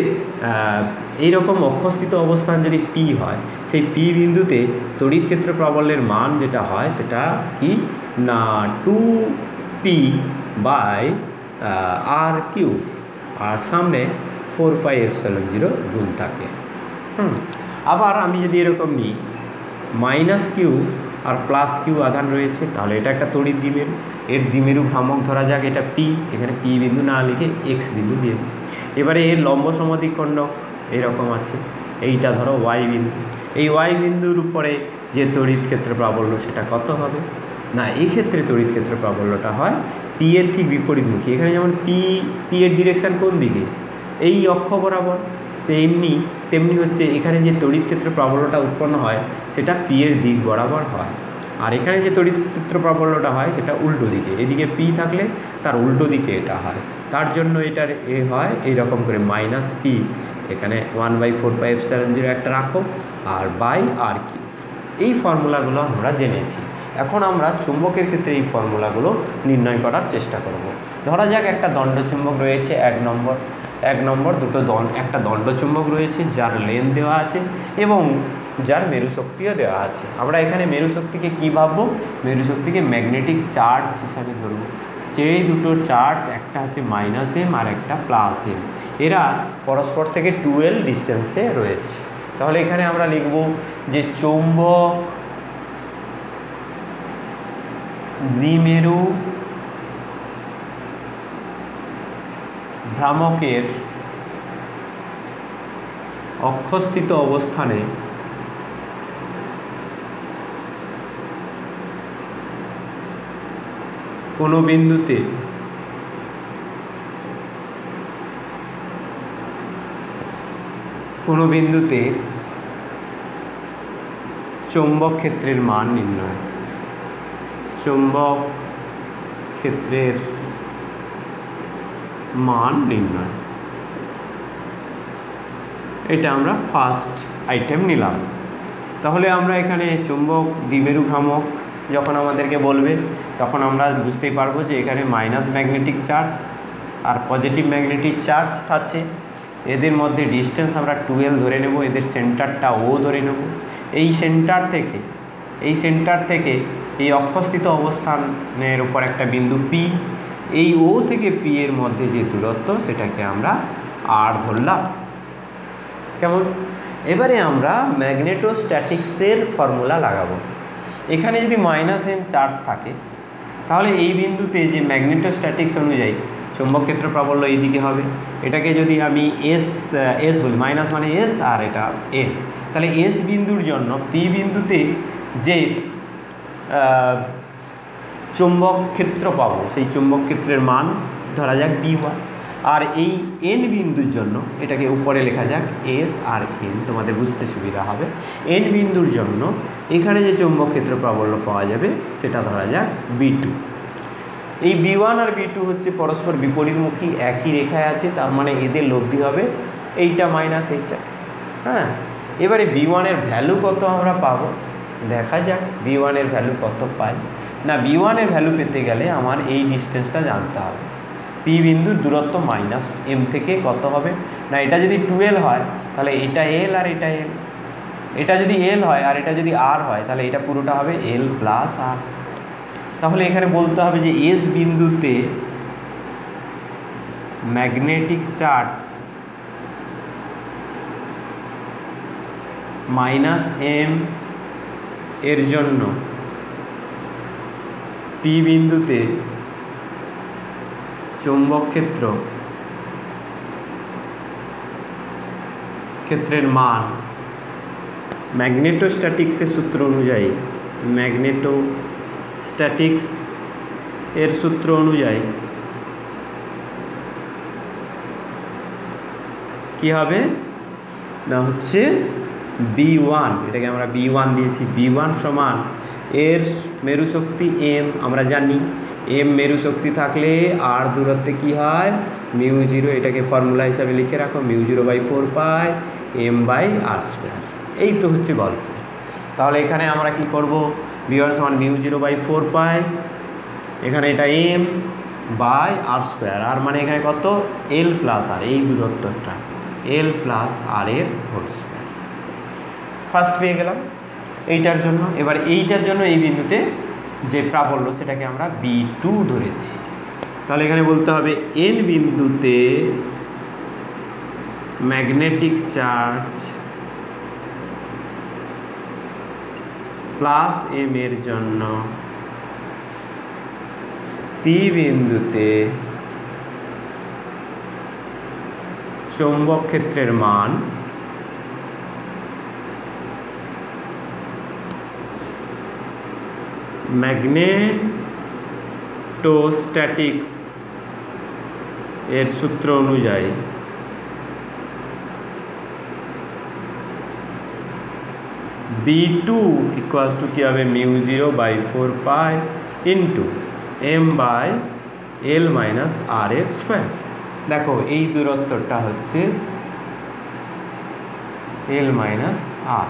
এইরকম অক্ষস্থিত অবস্থান যদি পি হয়, সেই পি বিন্দুতে তড়িৎ ক্ষেত্র প্রাবল্যের মান যেটা হয় সেটা কি না two P by R cube, আর সামনে ফোর পাই এপসাইলন জিরো গুণ থাকে। হুম আবার আমি যদি এরকম নিই মাইনাস কিউ আর প্লাস কিউ আধান রয়েছে, তাহলে এটা একটা তড়িৎ দ্বিমেরু, এর দ্বিমেরু ভ্রামক ধরা যাক এটা পি, এখানে পি বিন্দু না লিখে এক্স বিন্দু দিয়ে দিই। এবারে এর লম্ব সমদ্বিখণ্ডক এইরকম আছে, এইটা ধরো ওয়াই বিন্দু, এই ওয়াই বিন্দুর উপরে যে তড়িৎ ক্ষেত্র প্রাবল্য সেটা কত হবে না, এই ক্ষেত্রে তড়িৎ ক্ষেত্র প্রাবল্যটা হয় পি এর ঠিক বিপরীতমুখী। এখানে যেমন পি পি এর ডিরেকশান কোন দিকে, এই অক্ষ বরাবর, সেমনি তেমনি হচ্ছে এখানে যে তড়িৎ ক্ষেত্র প্রাবল্যটা উৎপন্ন হয় সেটা পি এর দিক বরাবর হয়, আর এখানে যে তড়িৎ ক্ষেত্র প্রাবল্যটা হয় সেটা উল্টো দিকে, এদিকে পি থাকলে তার উল্টো দিকে এটা হয়, তার জন্য এটার এ হয় এইরকম করে মাইনাস পি, এখানে one by four by epsilon zero একটা রাখো, আর বাই আর কিউব। এই ফর্মুলাগুলো আমরা জেনেছি। এখন আমরা চুম্বকের ক্ষেত্রে এই ফর্মুলাগুলো নির্ণয় করার চেষ্টা করব। ধরা যাক একটা দণ্ডচুম্বক রয়েছে এক নম্বর এক নম্বর দুটো দণ্ড একটা দণ্ডচুম্বক রয়েছে যার লেন দেওয়া আছে এবং যার মেরু শক্তিও দেওয়া আছে। আমরা এখানে মেরু শক্তিকে কী ভাববো, মেরু শক্তিকে ম্যাগনেটিক চার্জ হিসাবে ধরব। যেই দুটো চার্জ, একটা হচ্ছে মাইনাস এম আর একটা প্লাস এম, এরা পরস্পর থেকে টুয়েলভ ডিস্টেন্সে রয়েছে। তাহলে এখানে আমরা লিখব যে চৌম্বক দ্বিমেরু ভ্রামকের অক্ষস্থিত অবস্থানে কোনো বিন্দুতে কোনো বিন্দুতে চৌম্বক ক্ষেত্রের মান নির্ণয়, চৌম্বক ক্ষেত্রের মান নির্ণয়, এটা আমরা ফার্স্ট আইটেম নিলাম। তাহলে আমরা এখানে চুম্বক দ্বিমেরু ভ্রামক যখন আমাদেরকে বলবে তখন আমরা বুঝতেই পারবো যে এখানে মাইনাস ম্যাগনেটিক চার্জ আর পজিটিভ ম্যাগনেটিক চার্জ থাকছে, এদের মধ্যে ডিস্টেন্স আমরা টুয়েলভ ধরে নেব, এদের সেন্টারটা ও ধরে নেব। এই সেন্টার থেকে এই সেন্টার থেকে এই অক্ষস্থিত অবস্থানের উপর একটা বিন্দু পি, এই ও থেকে পি এর মধ্যে যে দূরত্ব সেটাকে আমরা আর ধরলাম। কেমন? এবারে আমরা ম্যাগনেটোস্ট্যাটিক্সের ফর্মুলা লাগাবো। এখানে যদি মাইনাস এম চার্জ থাকে তাহলে এই বিন্দুতে যে ম্যাগনেটোস্ট্যাটিক্স অনুযায়ী চৌম্বক ক্ষেত্র প্রাবল্য এই দিকে হবে। এটাকে যদি আমি এস এস বলি, মাইনাস মানে এস আর এটা এ, তাহলে এস বিন্দুর জন্য পি বিন্দুতে যে চৌম্বক ক্ষেত্র পাবো সেই চৌম্বক ক্ষেত্রের মান ধরা যাক বি ওয়ান, আর এই এন বিন্দুর জন্য এটাকে উপরে লেখা যাক এস আর এন, তোমাদের বুঝতে সুবিধা হবে। এন বিন্দুর জন্য এখানে যে চৌম্বক ক্ষেত্র প্রাবল্য পাওয়া যাবে সেটা ধরা যাক বি টু। এই বি ওয়ান আর বি টু হচ্ছে পরস্পর বিপরীতমুখী, একই রেখায় আছে, তার মানে এদের লব্ধি হবে এইটা মাইনাস এইটা। হ্যাঁ, এবারে বি ওয়ানের ভ্যালু কত আমরা পাবো দেখা যাক। বি ওয়ানের ভ্যালু কত পাই না, বি ওয়ানের ভ্যালু পেতে গেলে আমার এই ডিস্টেন্সটা জানতে হবে। পি বিন্দুর দূরত্ব মাইনাস এম থেকে কত হবে না, এটা যদি টুয়েলভ হয় তাহলে এটা এল আর এটা এল, এটা যদি এল হয় আর এটা যদি আর হয় তাহলে এটা পুরোটা হবে এল প্লাস আর। তাহলে এখানে বলতে হবে যে এস বিন্দুতে ম্যাগনেটিক চার্জ মাইনাস এম এর জন্য পি বিন্দুতে চৌম্বক ক্ষেত্র ক্ষেত্রের মান ম্যাগনেটোস্ট্যাটিক্সের সূত্র অনুযায়ী ম্যাগনেটোস্ট্যাটিক্স এর সূত্র অনুযায়ী কি হবে না হচ্ছে বি ওয়ান, এটাকে আমরা বি ওয়ান দিয়েছি, বি ওয়ান সমান এর মেরু শক্তি এম, আমরা জানি এম মেরু শক্তি থাকলে আর দূরত্বে কি হয় মিউ জিরো, এটাকে ফর্মুলা হিসাবে লিখে রাখো mu zero by four pi M by R square. এই তো হচ্ছে গল্প। তাহলে এখানে আমরা কি করব, বি ওয়ান সমান mu zero by four pi, এখানে এটা এম বাই আর স্কোয়ার, আর মানে এখানে কত এল প্লাস আর, এই দূরত্বটা এল প্লাস আর এর হোল স্কোয়ার। ফার্স্ট পেয়ে গেলাম এইটার জন্য। এবার এইটার জন্য এই বিন্দুতে যে প্রাবল্য সেটাকে আমরা বি টু ধরেছি। তাহলে এখানে বলতে হবে এন বিন্দুতে ম্যাগনেটিক চার্জ প্লাস এম এর জন্য পি বিন্দুতে চৌম্বক ক্ষেত্রের মান ম্যাগনেটোস্ট্যাটিক্স এর সূত্র অনুযায়ী বি টু ইকুয়ালস টু কী হবে mu zero by four pi into M by L minus R এর স্কোয়ার। দেখো এই দূরত্বটা হচ্ছে এল মাইনাস আর,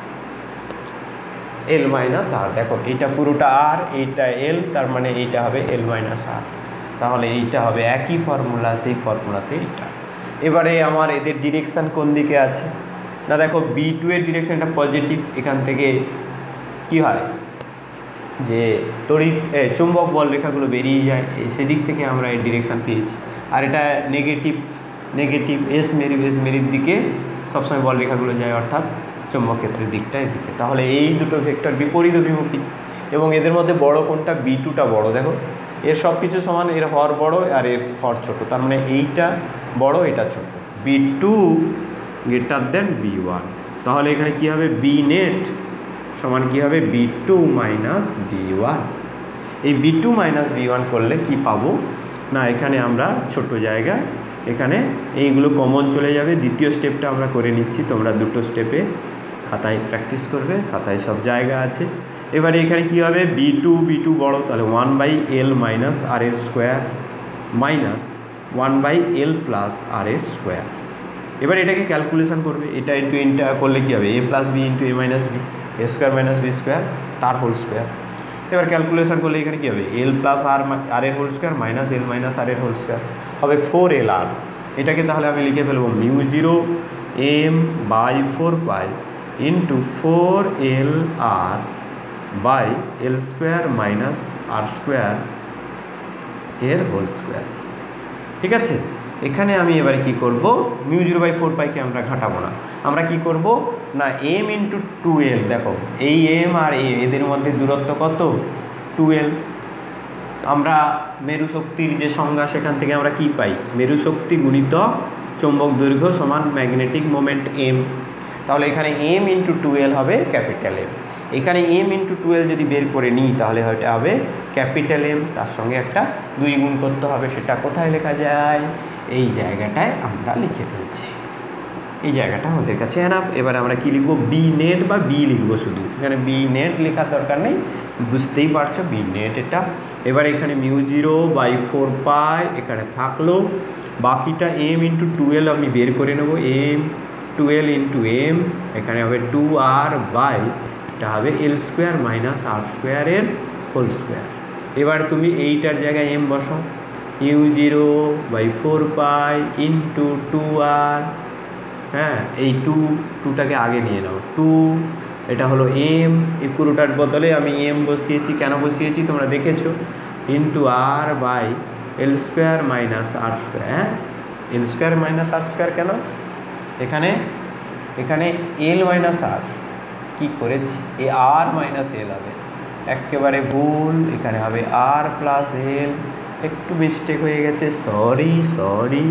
এল মাইনাস আর। দেখো এইটা পুরোটা আর, এইটা এল, তার মানে এইটা হবে এল মাইনাস আর। তাহলে এইটা হবে একই ফর্মুলা, সেই ফর্মুলাতে এইটা। এবারে আমার এদের ডিরেকশান কোন দিকে আছে না, দেখো বি টু এর ডিরেকশানটা পজিটিভ। এখান থেকে কি হয় যে তড়িৎ চুম্বক বল রেখাগুলো বেরিয়ে যায়, সেদিক থেকে আমরা এই ডিরেকশান পেয়েছি। আর এটা নেগেটিভ, নেগেটিভ এস মেরু, এস মেরির দিকে সবসময় বল রেখাগুলো যায়, অর্থাৎ চুম্বক ক্ষেত্রের দিকটা এদিকে। তাহলে এই দুটো ভেক্টর বিপরীত অভিমুখী, এবং এদের মধ্যে বড় কোনটা, বি টুটা বড়। দেখো এর সব কিছু সমান, এর হর বড় আর এর হর ছোট, তার মানে এইটা বড় এটা ছোট। B two greater than B one. তাহলে এখানে কী হবে, বি নেট সমান কী হবে, B two minus B one. এই B two minus B one করলে কী পাবো না, এখানে আমরা ছোট জায়গায় এখানে এইগুলো কমন চলে যাবে। দ্বিতীয় স্টেপটা আমরা করে নিচ্ছি, তোমরা দুটো স্টেপে খাতায় প্র্যাকটিস করবে, খাতায় সব জায়গা আছে। এবারে এখানে কী হবে, বি টু বি টু বড়ো, তাহলে one by L minus R এর square minus one by L plus R এর স্কোয়ার। এবার এটাকে ক্যালকুলেশন করবে, এটা ইন্টু ইনটা করলে কী হবে, A plus B into A minus B, A square minus B square তার হোল স্কোয়ার। এবার ক্যালকুলেশন করলে এখানে কী হবে, এল প্লাস আর আর এর whole square minus L minus R এর হোল স্কোয়ার হবে ফোর এল আর। এটাকে তাহলে আমি লিখে ফেলবো mu zero M by four pi into four L R by L square minus R square এর হোল স্কোয়ার। ঠিক আছে, এখানে আমি এবারে কি করব, মিউ জিরো বাই ফোর পাইকে আমরা ঘাটাবো না, আমরা কি করব না এম ইন্টু টু এল। দেখো এই এম আর এ এদের মধ্যে দূরত্ব কত, টু এল। আমরা মেরু শক্তির যে সংজ্ঞা সেখান থেকে আমরা কি পাই, মেরু শক্তি গুণিত চৌম্বক দৈর্ঘ্য সমান ম্যাগনেটিক মোমেন্ট এম। তাহলে এখানে এম ইন্টু টু এল হবে ক্যাপিটাল এম। এখানে এম ইন্টু টুয়েলভ যদি বের করে নিই তাহলে হয়তো হবে ক্যাপিটাল এম, তার সঙ্গে একটা দুই গুণ করতে হবে। সেটা কোথায় লেখা যায়, এই জায়গাটায় আমরা লিখে ফেলছি, এই জায়গাটা আমাদের কাছে এনাফ। এবার আমরা কি লিখবো, বি নেট বা বি লিখবো শুধু, এখানে বি নেট লেখার দরকার নেই, বুঝতেই পারছো বি নেট এটা। এবার এখানে mu zero by four pi এখানে থাকলো, বাকিটা এম ইন্টু টুয়েলভ আমি বের করে নেবো, এম টুয়েলভ ইন্টু এম, এখানে হবে টু আর বাই এটা হবে এল স্কোয়ার মাইনাস আর স্কোয়ারের হোল স্কোয়ার। এবার তুমি এইটার জায়গায় এম বসো, U zero by four pi into two R, হ্যাঁ এই টু টুটাকে আগে নিয়ে নাও, টু এটা হলো এম, এই পুরোটার বদলে আমি এম বসিয়েছি, কেন বসিয়েছি তোমরা দেখেছো, into R by L square minus R square. হ্যাঁ L square minus R square কেন, এখানে এখানে এল মাইনাস আর কী করেছি, এ আর মাইনাস এল হবে, একেবারে ভুল, এখানে হবে আর প্লাস এল, একটু মিস্টেক হয়ে গেছে, sorry sorry,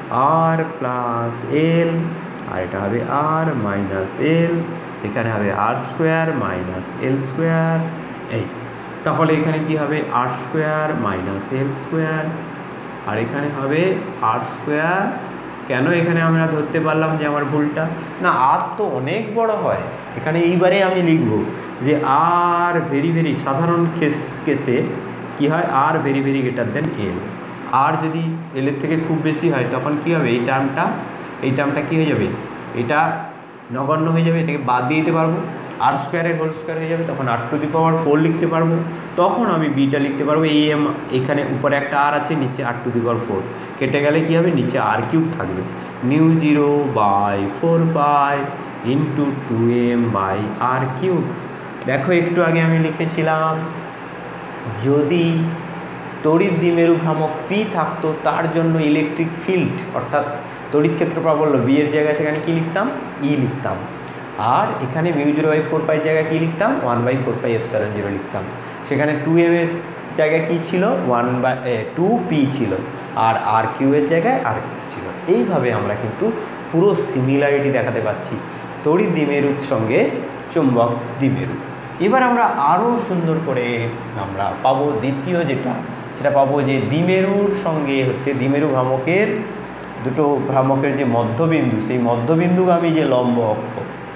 R plus L, আর এটা হবে আর মাইনাস এল, এখানে হবে R square minus L square. এই তাহলে এখানে কি হবে, R square minus L square, আর এখানে হবে আর স্কোয়ার। কেন এখানে আমরা ধরতে পারলাম যে আমার ভুলটা, না আর তো অনেক বড় হয়, এখানে এইবারে আমি লিখব যে আর ভেরি ভেরি সাধারণ কেস কেসে কী হয়, R very very greater than L. আর যদি এলের থেকে খুব বেশি হয় তখন কী হবে, এই টার্মটা এই টার্মটা কী হয়ে যাবে, এটা নগণ্য হয়ে যাবে, এটাকে বাদ দিয়ে দিতে পারবো, আর স্কোয়ারের হোল স্কোয়ার হয়ে যাবে, তখন আর টু দি পাওয়ার ফোর লিখতে পারবো, তখন আমি বিটা লিখতে পারবো এই এম, এখানে উপরে একটা আর আছে, নিচে আর টু দি পাওয়ার ফোর, কেটে গেলে কী হবে, নিচে আর কিউব থাকবে, mu zero by four by into two M by R cube. দেখো একটু আগে আমি লিখেছিলাম যদি তড়িৎ দ্বিমেরু ভ্রামক পি থাকতো তার জন্য ইলেকট্রিক ফিল্ড অর্থাৎ তড়িৎ ক্ষেত্র প্রাবল্য বি এর জায়গায় সেখানে কী লিখতাম, ই লিখতাম। আর এখানে mu zero by four pi জায়গায় কী লিখতাম, one by four pi epsilon zero লিখতাম। সেখানে টু এম এর জায়গায় কী ছিল, ওয়ান বাই টু পি ছিল, আর আর কিউ এর জায়গায় আর কিউ ছিল। এইভাবে আমরা কিন্তু পুরো সিমিলারিটি দেখাতে পাচ্ছি তড়িৎ দ্বিমেরুর সঙ্গে চুম্বক দ্বিমেরু। এবার আমরা আরও সুন্দর করে আমরা পাবো দ্বিতীয় যেটা, সেটা পাবো যে দ্বিমেরুর সঙ্গে হচ্ছে দ্বিমেরু ভ্রামকের দুটো ভ্রামকের যে মধ্যবিন্দু, সেই মধ্যবিন্দুগামী যে লম্ব অক্ষ,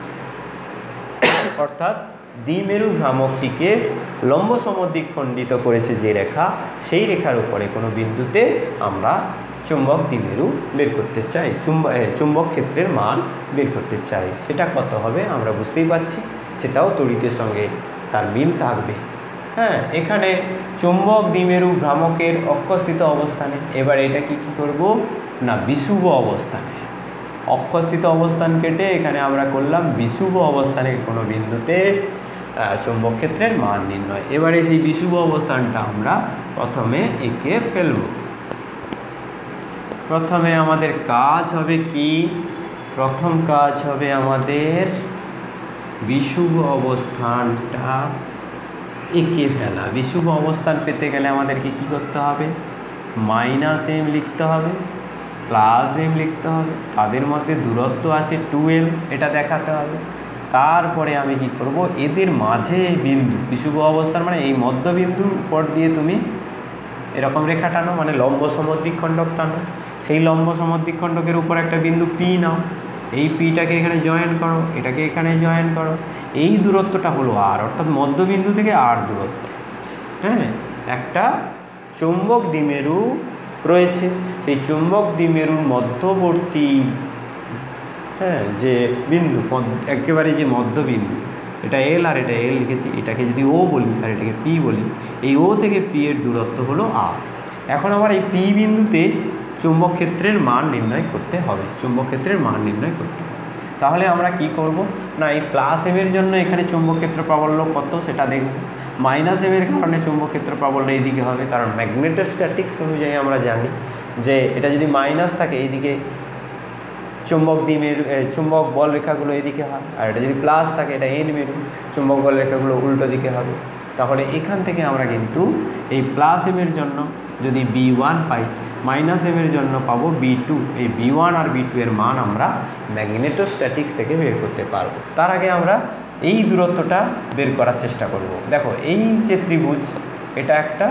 অর্থাৎ দ্বিমেরু ভ্রামকটিকে লম্ব সমদ্বিখণ্ডিত করেছে যে রেখা, সেই রেখার উপরে কোনো বিন্দুতে আমরা চুম্বক দ্বিমেরু বের করতে চাই, চুম্বক চুম্বক ক্ষেত্রের মান বের করতে চাই। সেটা কত হবে আমরা বুঝতেই পারছি, সেটাও তড়িতের সঙ্গে তার মিল থাকবে। হ্যাঁ, এখানে চুম্বক দ্বিমেরু ভ্রামকের অক্ষস্থিত অবস্থানে, এবার এটা কি কি করব না বিষুব অবস্থানে, অক্ষস্থিত অবস্থান কেটে এখানে আমরা করলাম বিষুব অবস্থানে কোনো বিন্দুতে চুম্বক ক্ষেত্রের মান নির্ণয়। এবারে সেই বিষুব অবস্থানটা আমরা প্রথমে এঁকে ফেলব। প্রথমে আমাদের কাজ হবে কি, প্রথম কাজ হবে আমাদের বিষুব অবস্থানটা এঁকে ফেলা। বিষুব অবস্থান পেতে গেলে আমাদেরকে কি করতে হবে, মাইনাস এম লিখতে হবে, প্লাস এম লিখতে হবে, তাদের মধ্যে দূরত্ব আছে টু এম, এটা দেখাতে হবে। তারপরে আমি কি করব, এদের মাঝে বিন্দু, বিষুব অবস্থান মানে এই মধ্যবিন্দুর উপর দিয়ে তুমি এরকম রেখা টানো, মানে লম্ব সমদ্বিখণ্ডক টানো। সেই লম্ব সমদ্বিখণ্ডকের উপর একটা বিন্দু পি নাও, এই পিটাকে এখানে জয়েন করো, এটাকে এখানে জয়েন করো। এই দূরত্বটা হলো আর, অর্থাৎ মধ্যবিন্দু থেকে আর দূরত্ব। হ্যাঁ, একটা চুম্বক দ্বিমেরু রয়েছে, সেই চুম্বক দ্বিমেরুর মধ্যবর্তী হ্যাঁ যে বিন্দু, একেবারে যে মধ্যবিন্দু, এটা এল আর এটা এল লিখেছি, এটাকে যদি ও বলি আর এটাকে পি বলি, এই ও থেকে পি এর দূরত্ব হলো আর। এখন আমার এই পি বিন্দুতে চুম্বক ক্ষেত্রের মান নির্ণয় করতে হবে, চুম্বক ক্ষেত্রের মান নির্ণয় করতে হবে। তাহলে আমরা কি করব না, এই প্লাস এম এর জন্য এখানে চুম্বক ক্ষেত্র প্রাবল্য কত সেটা দেখব, মাইনাস এম এর কারণে চুম্বক ক্ষেত্র প্রাবল্য এইদিকে হবে, কারণ ম্যাগনেটোস্ট্যাটিক্স অনুযায়ী আমরা জানি যে এটা যদি মাইনাস থাকে এইদিকে চুম্বক দ্বিমেরু চুম্বক বল রেখাগুলো এদিকে হয়, আর এটা যদি প্লাস থাকে এটা এন মেরু, চুম্বক বল রেখাগুলো উল্টো দিকে হবে। তাহলে এখান থেকে আমরা কিন্তু এই প্লাস এম এর জন্য যদি বি ওয়ান পাই, মাইনাস এম এর জন্য পাবো বি টু। এই বি ওয়ান আর বি টু এর মান আমরা ম্যাগনেটোস্ট্যাটিক্স থেকে বের করতে পারবো। তার আগে আমরা এই দূরত্বটা বের করার চেষ্টা করব। দেখো এই যে ত্রিভুজ, এটা একটা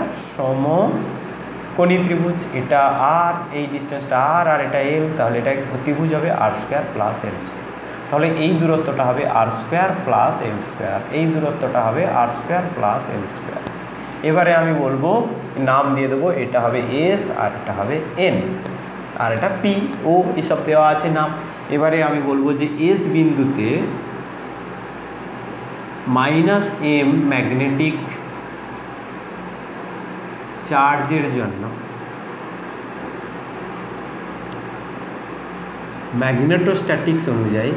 সমকোণী ত্রিভুজ, এটা আর, এই ডিস্টেন্সটা আর আর এটা এল, তাহলে এটা ত্রিভুজ হবে R square plus L square. তাহলে এই দূরত্বটা হবে R square plus L square, এই দূরত্বটা হবে R square plus L square. এবারে আমি বলবো নাম দিয়ে দেবো, এটা হবে এস আর এটা হবে এন, আর এটা পি ও এসব দেওয়া আছে নাম। এবারে আমি বলবো যে এস বিন্দুতে মাইনাস এম ম্যাগনেটিক চার্জের জন্য ম্যাগনেটোস্ট্যাটিক্স অনুযায়ী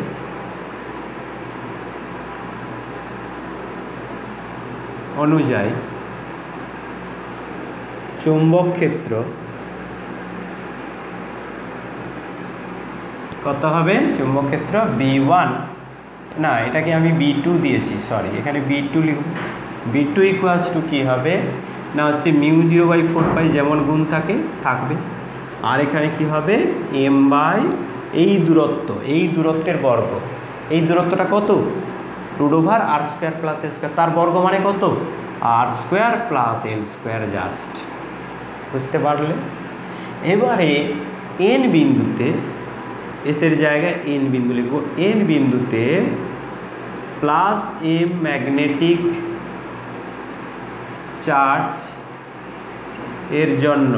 অনুযায়ী চুম্বক ক্ষেত্র কত হবে, চুম্বক ক্ষেত্র বি ওয়ান, না এটাকে আমি বি টু দিয়েছি, সরি এখানে বি টু লিখব। বি টু ইকুয়ালস টু কী হবে না হচ্ছে mu zero by four pi যেমন গুণ থাকে থাকবে, আর এখানে কি হবে এম বাই এই দূরত্ব, এই দূরত্বের বর্গ, এই দূরত্বটা কত root over R square plus L square, তার বর্গ মানে কত R square plus L square, just বুঝতে পারলে। এবারে এন বিন্দুতে, এসের জায়গায় এন বিন্দু লিখব, এন বিন্দুতে প্লাস এম ম্যাগনেটিক চার্জ এর জন্য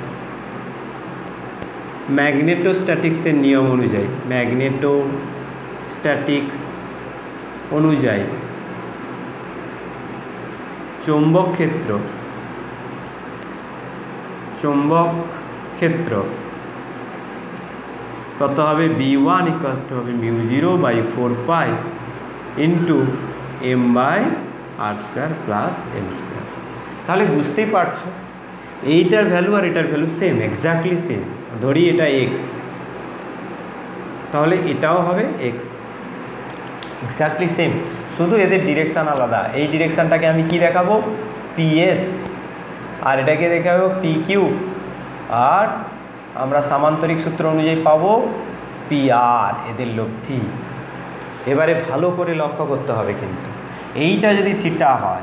ম্যাগনেটোস্ট্যাটিক্সের নিয়ম অনুযায়ী, ম্যাগনেটোস্ট্যাটিক্স অনুযায়ী চৌম্বক ক্ষেত্র চৌম্বক ক্ষেত্র কত হবে বি ওয়ান ইকুয়ালস টু হবে mu zero by four pi into M by R square plus L square. তাহলে বুঝতেই পারছো এইটার ভ্যালু আর এটার ভ্যালু সেম, এক্স্যাক্টলি সেম। ধরি এটা এক্স, তাহলে এটাও হবে এক্স, এক্স্যাক্টলি সেম, শুধু এদের ডিরেকশান আলাদা। এই ডিরেকশানটাকে আমি কি দেখাবো, পিএস, আর এটাকে দেখাবো পি কিউ, আর আমরা সামান্তরিক সূত্র অনুযায়ী পাবো পি আর, এদের লব্ধি। এবারে ভালো করে লক্ষ্য করতে হবে কিন্তু, এইটা যদি থিটা হয়,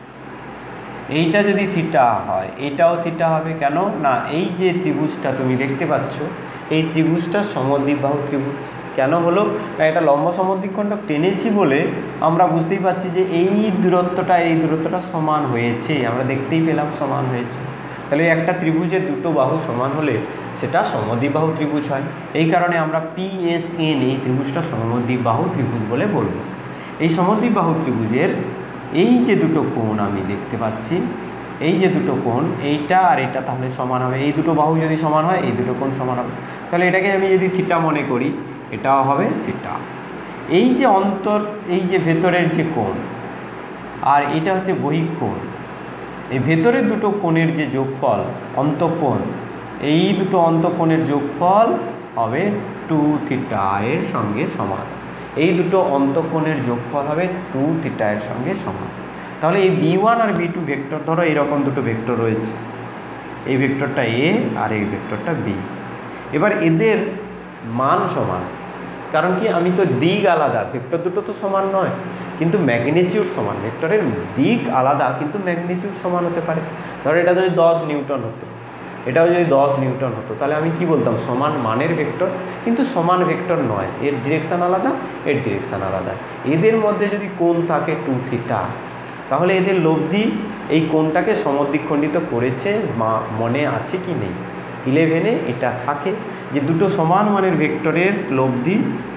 এইটা যদি থিটা হয়, এইটাও থিটা হবে। কেন না, এই যে ত্রিভুজটা তুমি দেখতে পাচ্ছ, এই ত্রিভুজটা সমদ্বিবাহু ত্রিভুজ। কেন হলো না, এটা লম্ব সমদ্বিখণ্ডক টেনেছি বলে আমরা বুঝতেই পারছি যে এই দূরত্বটা এই দূরত্বটা সমান হয়েছে, আমরা দেখতেই পেলাম সমান হয়েছে। তাহলে একটা ত্রিভুজের দুটো বাহু সমান হলে সেটা সমদ্বিবাহু ত্রিভুজ হয়। এই কারণে আমরা পি এস এন এই ত্রিভুজটা সমদ্বিবাহু ত্রিভুজ বলে বলবো। এই সমদ্বিবাহু ত্রিভুজের এই যে দুটো কোণ আমি দেখতে পাচ্ছি, এই যে দুটো কোণ, এইটা আর এটা তাহলে সমান হবে। এই দুটো বাহু যদি সমান হয়, এই দুটো কোণ সমান হবে। তাহলে এটাকে আমি যদি থিটা মনে করি, এটাও হবে থিটা। এই যে অন্তর, এই যে ভেতরের যে কোণ, আর এটা হচ্ছে বহিঃকোণ, এই ভেতরের দুটো কোণের যে যোগফল অন্তঃকোণ, এই দুটো অন্তঃকোণের যোগফল হবে টু থিটা এর সঙ্গে সমান। এই দুটো অন্তঃকোণের যোগফল হবে টু থিটা এর সঙ্গে সমান। তাহলে এই বি ওয়ান আর বি টু ভেক্টর, ধরো এইরকম দুটো ভেক্টর রয়েছে, এই ভেক্টরটা এ আর এই ভেক্টরটা বি। এবার এদের মান সমান, কারণ কি আমি তো দিক আলাদা, ভেক্টর দুটো তো সমান নয় কিন্তু ম্যাগনিটিউড সমান। ভেক্টরের দিক আলাদা কিন্তু ম্যাগনিটিউড সমান হতে পারে। ধরো এটা যদি দশ নিউটন হতো, এটাও যদি দশ নিউটন হতো, তাহলে আমি কি বলতাম, সমান মানের ভেক্টর, কিন্তু সমান ভেক্টর নয়, এর ডিরেকশান আলাদা, এর ডিরেকশান আলাদা। এদের মধ্যে যদি কোণ থাকে টু থিটা, তাহলে এদের লব্ধি এই কোণটাকে সমদ্বিখণ্ডিত করেছে, মনে আছে কি নেই? ইলেভেনে এটা থাকে যে দুটো সমান মানের ভেক্টরের লব্ধি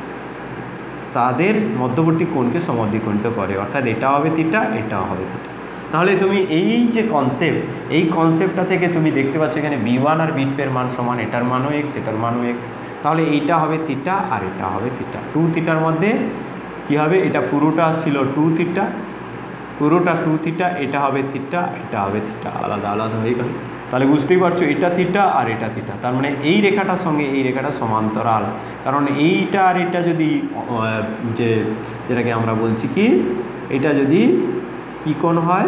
তাদের মধ্যবর্তী কোণকে সমদ্বিখণ্ডিত করে, অর্থাৎ এটা হবে থিটা, এটাও হবে থিটা। তাহলে তুমি এই যে কনসেপ্ট, এই কনসেপ্টটা থেকে তুমি দেখতে পাচ্ছ এখানে বি ওয়ান আর বি টু এর মান সমান, এটার মানও এক্স, এটার মানও এক্স। তাহলে এইটা হবে থিটা আর এটা হবে থিটা। টু থিটার মধ্যে কী হবে, এটা পুরোটা ছিল টু থিটা, পুরোটা টু থিটা, এটা হবে থিটা, এটা হবে থিটা, আলাদা আলাদা হয়ে গেল। তাহলে বুঝতেই পারছো এটা থিটা আর এটা থিটা, তার মানে এই রেখাটার সঙ্গে এই রেখাটা সমান্তরাল। কারণ এইটা আর এটা যদি যে যেটাকে আমরা বলছি কি, এটা যদি কি কোণ হয়,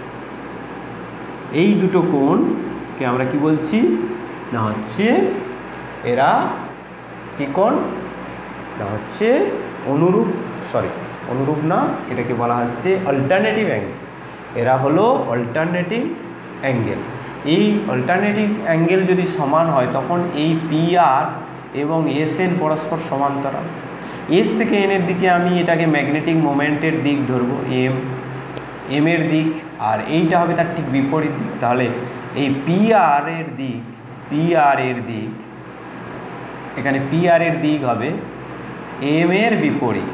এই দুটো কোণকে আমরা কি বলছি না, হচ্ছে এরা কি কোণ না, হচ্ছে অনুরূপ, সরি অনুরূপ না, এটাকে বলা হচ্ছে অল্টারনেটিভ অ্যাঙ্গেল। এরা হলো অল্টারনেটিভ অ্যাঙ্গেল। এই অল্টারনেটিভ অ্যাঙ্গেল যদি সমান হয়, তখন এই পি আর এবং এস এন পরস্পর সমান্তরাল। এস থেকে এনের দিকে আমি এটাকে ম্যাগনেটিক মোমেন্টের দিক ধরবো, এম, এম এর দিক, আর এইটা হবে তার ঠিক বিপরীত দিক। তাহলে এই পি আর এর দিক, পি আর এর দিক, এখানে পি আর এর দিক হবে এম এর বিপরীত।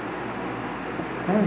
হ্যাঁ,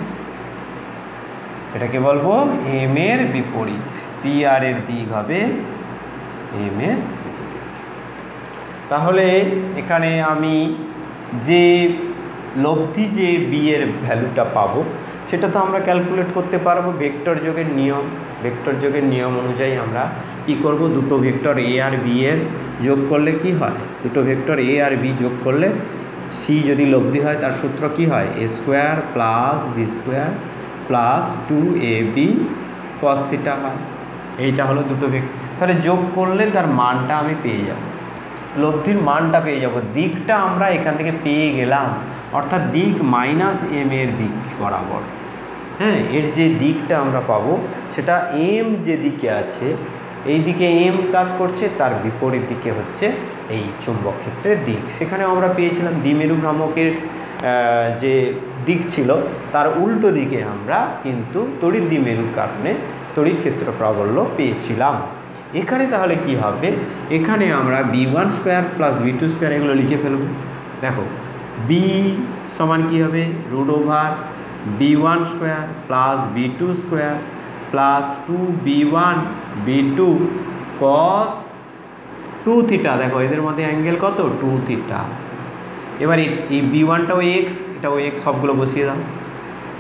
এটাকে বলবো এম এর বিপরীত। পি আর এর দিক হবে এম এর বিপরীত। তাহলে এখানে আমি যে লব্ধি যে বি এর ভ্যালুটা পাবো, সেটা তো আমরা ক্যালকুলেট করতে পারবো ভেক্টর যোগের নিয়ম। ভেক্টর যোগের নিয়ম অনুযায়ী আমরা কী করবো, দুটো ভেক্টর এ আর বি এর যোগ করলে কি হয়, দুটো ভেক্টর এ আর বি যোগ করলে সি যদি লব্ধি হয়, তার সূত্র কি হয়, A square plus B square plus two A B cos theta হয়। এইটা হলো দুটো ভেক্টর। তাহলে যোগ করলে তার মানটা আমি পেয়ে যাব, লব্ধির মানটা পেয়ে যাব। দিকটা আমরা এখান থেকে পেয়ে গেলাম, অর্থাৎ দিক মাইনাস এম এর দিক বরাবর। হ্যাঁ, এর যে দিকটা আমরা পাবো সেটা এম যে দিকে আছে, এই দিকে এম কাজ করছে, তার বিপরীত দিকে হচ্ছে এই চুম্বক ক্ষেত্রের দিক। সেখানে আমরা পেয়েছিলাম দ্বিমেরু ভ্রামকের যে দিক ছিল তার উল্টো দিকে আমরা কিন্তু তড়িৎ দ্বিমেরুর কারণে তড়িৎ ক্ষেত্র প্রাবল্য পেয়েছিলাম। এখানে তাহলে কি হবে, এখানে আমরা B one square plus B two square এগুলো লিখে ফেলব। দেখো বি সমান কী হবে, root over B one square plus B two square plus two B one B two cos two theta. দেখো এদের মধ্যে অ্যাঙ্গেল কত, টু থিটা। এবার এই বি ওয়ানটাও এক্স, এটাও এক্স, সবগুলো বসিয়ে দাও।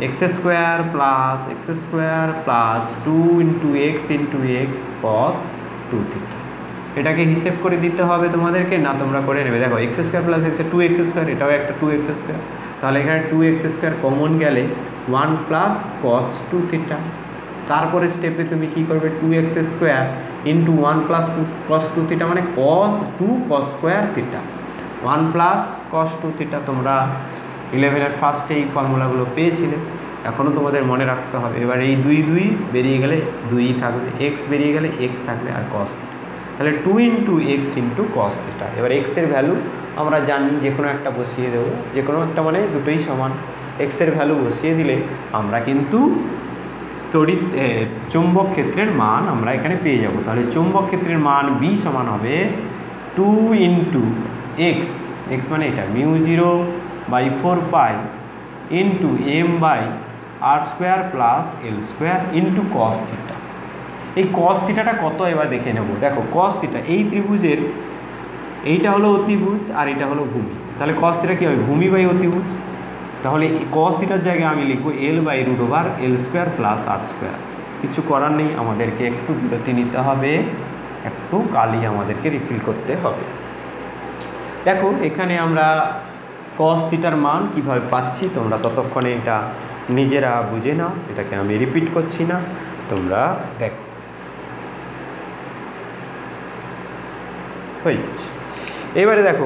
X square plus X square plus two into X into X cos two theta. এটাকে হিসেব করে দিতে হবে তোমাদেরকে, না তোমরা করে নেবে। দেখো X square plus X two X square, এটাও একটা টু এক্স স্কোয়ার, তাহলে এখানে টু এক্স স্কোয়ার কমন গেলে one plus cos two theta. তারপরে স্টেপে তুমি কী করবে, two X square into one plus two cos two theta মানে cos two cos square theta, one plus cos two theta. তোমরা ইলেভেনের ফার্স্টে এই ফর্মুলাগুলো পেয়েছিলে, এখনও তোমাদের মনে রাখতে হবে। এবার এই দুই দুই বেরিয়ে গেলে দুই থাকবে, এক্স বেরিয়ে গেলে এক্স থাকবে আর কস থিটা, তাহলে two into X into cos theta. এবার এক্সের ভ্যালু আমরা জানি, যে কোনো একটা বসিয়ে দেবো, যে কোনো একটা মানে দুটোই সমান। এক্সের ভ্যালু বসিয়ে দিলে আমরা কিন্তু তড়িৎ চৌম্বক ক্ষেত্রের মান আমরা এখানে পেয়ে যাব। তাহলে চৌম্বক ক্ষেত্রের মান বি সমান হবে টু ইন্টু এক্স, এক্স মানে এটা mu zero by four pi into M by R square plus L square into cos theta. এই কস থিটাটা কত এবার দেখে নেব। দেখো কস থিটা এই ত্রিভুজের এইটা হলো অতিভুজ আর এটা হলো ভূমি, তাহলে কস থিটা কী হবে, ভূমি বাই অতিভুজ। তাহলে কস থিটার জায়গায় আমি লিখব L by root over L square plus R square. কিছু করার নেই, আমাদেরকে একটু বিরতি নিতে হবে, একটু কালি আমাদেরকে রিফিল করতে হবে। দেখো এখানে আমরা কস থিটার মান কিভাবে পাচ্ছি, তোমরা ততক্ষণে এটা নিজেরা বুঝে নাও, এটাকে আমি রিপিট করছি না, তোমরা দেখো হয়ে যাচ্ছে। এবারে দেখো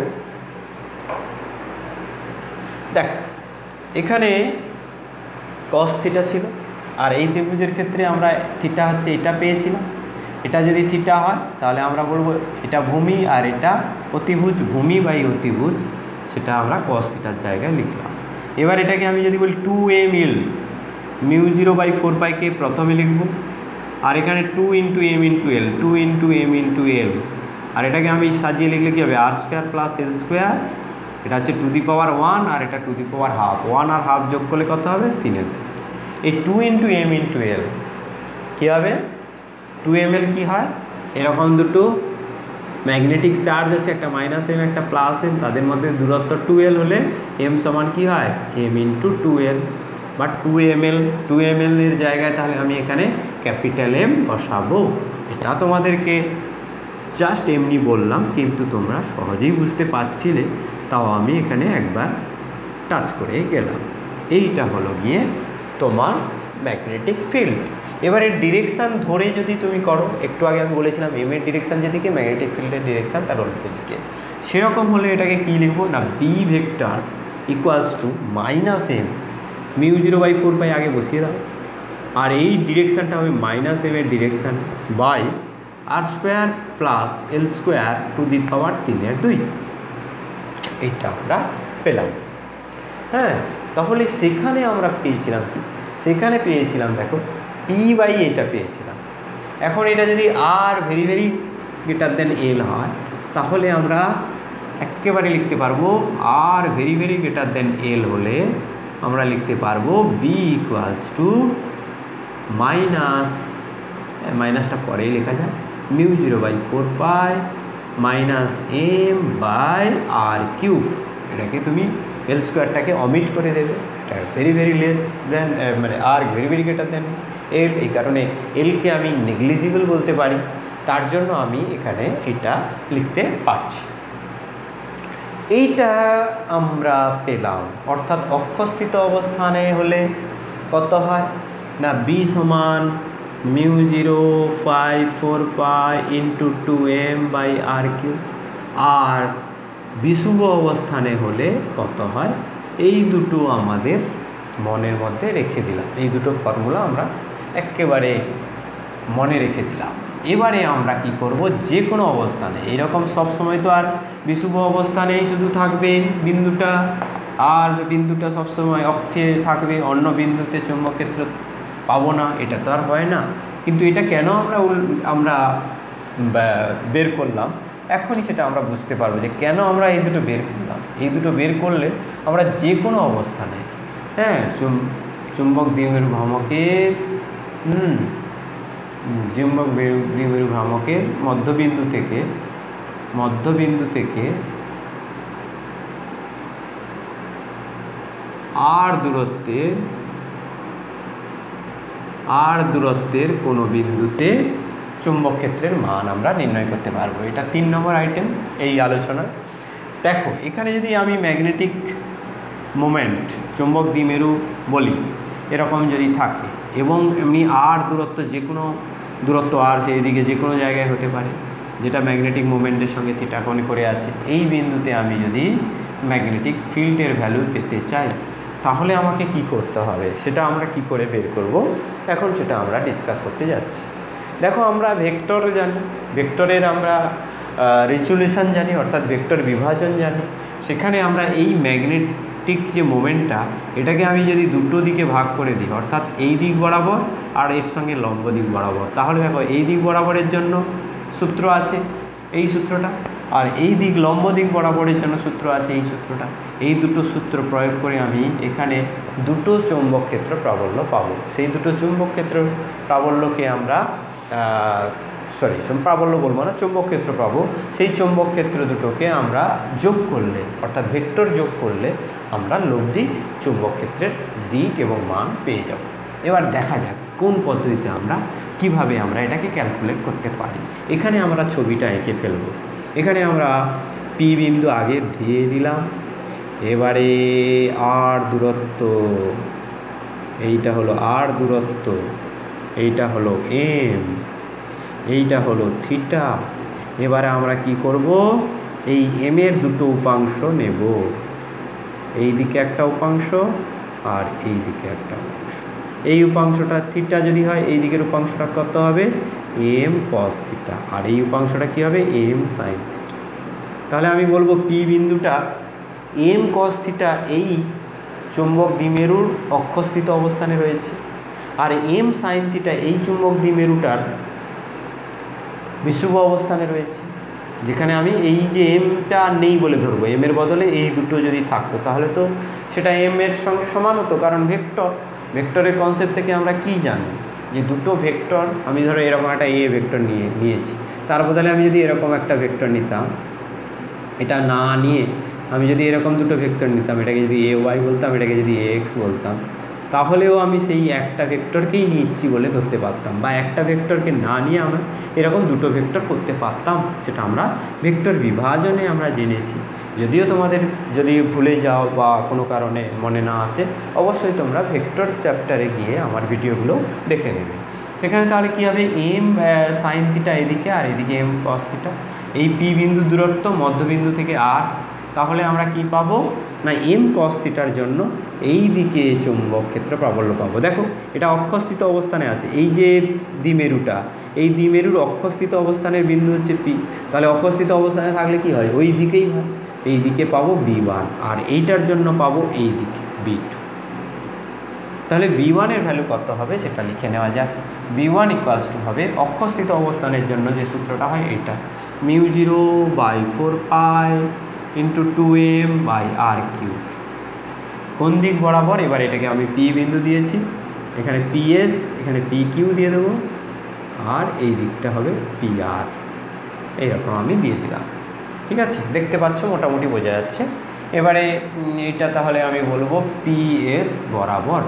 দেখ এখানে কস থিটা ছিল, আর এই ত্রিভুজের ক্ষেত্রে আমরা থিটা হচ্ছে এটা পেয়েছিলাম। এটা যদি থিটা হয় তাহলে আমরা বলবো এটা ভূমি আর এটা অতিভুজ, ভূমি বাই অতিভুজ, সেটা আমরা কস থিটার জায়গায় লিখলাম। এবার এটাকে আমি যদি বলি two M L mu zero by four পাইকে প্রথমে লিখব, আর এখানে two into M into L, two into M into L, আর এটাকে আমি সাজিয়ে লিখলে কী হবে, R square plus L square. এটা হচ্ছে টু দি পাওয়ার ওয়ান আর এটা to the power half, one আর হাফ যোগ করলে কত হবে, তিনের দুই। এই two into M into L কী হবে, টু এম এল কী হয়, এরকম দুটো ম্যাগনেটিক চার্জ আছে, একটা মাইনাস এম একটা প্লাস এম, তাদের মধ্যে দূরত্ব টু এল হলে এম সমান কী হয়, এম ইন্টু টু এল বা two M L. Two M L এর জায়গায় তাহলে আমি এখানে ক্যাপিটাল এম বসাবো। এটা তোমাদেরকে জাস্ট এমনি বললাম, কিন্তু তোমরা সহজেই বুঝতে পারছিলে, তাও আমি এখানে একবার টাচ করে গেলাম। এইটা হলো গিয়ে তোমার ম্যাগনেটিক ফিল্ড। এবারে ডিরেকশান ধরে যদি তুমি করো, একটু আগে আমি বলেছিলাম এম এর ডিরেকশান যেদিকে, ম্যাগনেটিক ফিল্ডের ডিরেকশান তার উল্টো দিকে। সেরকম হলে এটাকে কী লিখবো না, B vector equals to minus M mu zero by four by আগে বসিয়ে দাও, আর এই ডিরেকশানটা হবে মাইনাস এম এর direction by R square plus L square to the power তিনের দুই। এইটা আমরা পেলাম। হ্যাঁ, তাহলে সেখানে আমরা পেয়েছিলাম কি, সেখানে পেয়েছিলাম দেখো পি বাই এটা পেয়েছিলাম। এখন এটা যদি R very very greater than L হয়, তাহলে আমরা একেবারে লিখতে পারবো R very very greater than L হলে আমরা লিখতে পারবো বি ইকুয়ালস টু মাইনাস, মাইনাসটা পরেই লেখা যায়, mu zero by four pi minus M by R cube. এটাকে তুমি এল স্কোয়ারটাকে অমিট করে দেবে, এটা ভেরি ভেরি লেস দেন মানে R very very greater than L, এই কারণে এলকে আমি নেগলিজিবল বলতে পারি, তার জন্য আমি এখানে এটা লিখতে পারছি। এইটা আমরা পেলাম, অর্থাৎ অক্ষস্থিত অবস্থানে হলে কত হয় না, বি সমান mu zero five four pi into two M by R cube, আর বিষুব অবস্থানে হলে কত হয়, এই দুটো আমাদের মনের মধ্যে রেখে দিলাম, এই দুটো ফর্মুলা আমরা একেবারে মনে রেখে দিলাম। এবারে আমরা কি করব, যে কোনো অবস্থানে এইরকম সবসময় তো আর বিষুব অবস্থানেই শুধু থাকবে বিন্দুটা, আর বিন্দুটা সবসময় অক্ষে থাকবে, অন্য বিন্দুতে চৌম্বক ক্ষেত্র পাবো না, এটা তো আর হয় না। কিন্তু এটা কেন আমরা আমরা বের করলাম, এখনই সেটা আমরা বুঝতে পারবো যে কেন আমরা এই দুটো বের করলাম। এই দুটো বের করলে আমরা যে কোনো অবস্থানে, হ্যাঁ, চুম্বক দ্বিমেরু ভ্রামকের হুম চুম্বক দ্বিমেরু ভ্রামকের মধ্যবিন্দু থেকে মধ্যবিন্দু থেকে আর দূরত্বে আর দূরত্বের কোনো বিন্দুতে চুম্বক ক্ষেত্রের মান আমরা নির্ণয় করতে পারবো। এটা তিন নম্বর আইটেম এই আলোচনা। দেখো এখানে যদি আমি ম্যাগনেটিক মোমেন্ট চুম্বক দ্বিমেরু বলি, এরকম যদি থাকে এবং এমনি আর দূরত্ব, যে কোনো দূরত্ব আর সেই দিকে যে কোনো জায়গায় হতে পারে, যেটা ম্যাগনেটিক মোমেন্টের সঙ্গে থিটা কোণ করে আছে, এই বিন্দুতে আমি যদি ম্যাগনেটিক ফিল্ডের ভ্যালু পেতে চাই তাহলে আমাকে কি করতে হবে, সেটা আমরা কি করে বের করব, এখন সেটা আমরা ডিসকাস করতে যাচ্ছি। দেখো আমরা ভেক্টর জানি, ভেক্টরের আমরা রেজুলেশন জানি, অর্থাৎ ভেক্টর বিভাজন জানি। সেখানে আমরা এই ম্যাগনেটিক যে মোমেন্টটা, এটাকে আমি যদি দুটো দিকে ভাগ করে দিই, অর্থাৎ এই দিক বরাবর আর এর সঙ্গে লম্ব দিক বরাবর, তাহলে দেখো এই দিক বরাবরের জন্য সূত্র আছে এই সূত্রটা, আর এই দিক লম্ব দিক বরাবরের জন্য সূত্র আছে এই সূত্রটা। এই দুটো সূত্র প্রয়োগ করে আমি এখানে দুটো চৌম্বক ক্ষেত্র প্রাবল্য পাবো। সেই দুটো চুম্বক ক্ষেত্র প্রাবল্যকে আমরা সরি প্রাবল্য বলবো না, চৌম্বক ক্ষেত্র পাবো। সেই চৌম্বক ক্ষেত্র দুটোকে আমরা যোগ করলে, অর্থাৎ ভেক্টর যোগ করলে আমরা লব্ধি চৌম্বক ক্ষেত্রের দিক এবং মান পেয়ে যাব। এবার দেখা যাক কোন পদ্ধতিতে আমরা কিভাবে আমরা এটাকে ক্যালকুলেট করতে পারি। এখানে আমরা ছবিটা এঁকে ফেলব। এখানে আমরা পি বিন্দু আগে দিয়ে দিলাম, এবারে আর দূরত্ব, এইটা হলো আর দূরত্ব, এইটা হলো এম, এইটা হলো থিটা। এবারে আমরা কি করব, এই এম এর দুটো উপাংশ নেব, এই দিকে একটা উপাংশ আর এই দিকে একটা উপাংশ। এই উপাংশটা থিটা যদি হয়, এই দিকের উপাংশটা কত হবে, এম কস থিটা, আর এই উপাংশটা কি হবে, এম সাইন থিটা। তাহলে আমি বলবো পি বিন্দুটা এম কস থিটা এই চুম্বক দ্বিমেরুর অক্ষস্থিত অবস্থানে রয়েছে, আর এম সাইন থিটা এই চুম্বক দ্বিমেরুটার বিষুব অবস্থানে রয়েছে। যেখানে আমি এই যে এমটা নেই বলে ধরবো, এম এর বদলে এই দুটো যদি থাকতো তাহলে তো সেটা এম এর সঙ্গে সমান হতো, কারণ ভেক্টর, ভেক্টরের কনসেপ্ট থেকে আমরা কি জানি যে দুটো ভেক্টর, আমি ধরো এরকম একটা এ ভেক্টর নিয়ে নিয়েছি, তার বদলে আমি যদি এরকম একটা ভেক্টর নিতাম, এটা না নিয়ে আমি যদি এরকম দুটো ভেক্টর নিতাম, এটাকে যদি এ ওয়াই বলতাম, এটাকে যদি এ এক্স বলতাম, তাহলেও আমি সেই একটা ভেক্টরকেই নিচ্ছি বলে ধরতে পারতাম, বা একটা ভেক্টরকে না নিয়ে আমরা এরকম দুটো ভেক্টর করতে পারতাম। সেটা আমরা ভেক্টর বিভাজনে আমরা জেনেছি। যদিও তোমাদের যদি ভুলে যাও বা কোনো কারণে মনে না আসে, অবশ্যই তোমরা ভেক্টর চ্যাপ্টারে গিয়ে আমার ভিডিওগুলো দেখে নেবে। সেখানে তাহলে কী হবে, এম সাইন থিটা এদিকে আর এদিকে এম কস থিটা, এই পি বিন্দু দূরত্ব মধ্যবিন্দু থেকে আর, তাহলে আমরা কি পাবো না, এম কস থিটার জন্য এই দিকে চুম্বক ক্ষেত্র প্রাবল্য পাবো। দেখো এটা অক্ষস্থিত অবস্থানে আছে, এই যে দ্বিমেরুটা, এই দ্বিমেরুর অক্ষস্থিত অবস্থানের বিন্দু হচ্ছে পি, তাহলে অক্ষস্থিত অবস্থানে থাকলে কি হয়, ওই দিকেই হয়, এই দিকে পাবো বি ওয়ান, আর এইটার জন্য পাবো এই দিকে বি টু। তাহলে বি ওয়ানের ভ্যালু কত হবে সেটা লিখে নেওয়া যাক। বি ওয়ান ইকুয়ালস টু হবে অক্ষস্থিত অবস্থানের জন্য যে সূত্রটা হয় এইটা, mu zero by four pi into two M by R cube. কোন দিক বরাবর, এবার এটাকে আমি পি বিন্দু দিয়েছি, এখানে পিএস, এখানে পি কিউ দিয়ে দেবো, আর এই দিকটা হবে পি আর, এইরকম আমি দিয়ে দিলাম। ঠিক আছে, দেখতে পাচ্ছ মোটামুটি বোঝা যাচ্ছে। এবারে এইটা তাহলে আমি বলবো পিএস বরাবর,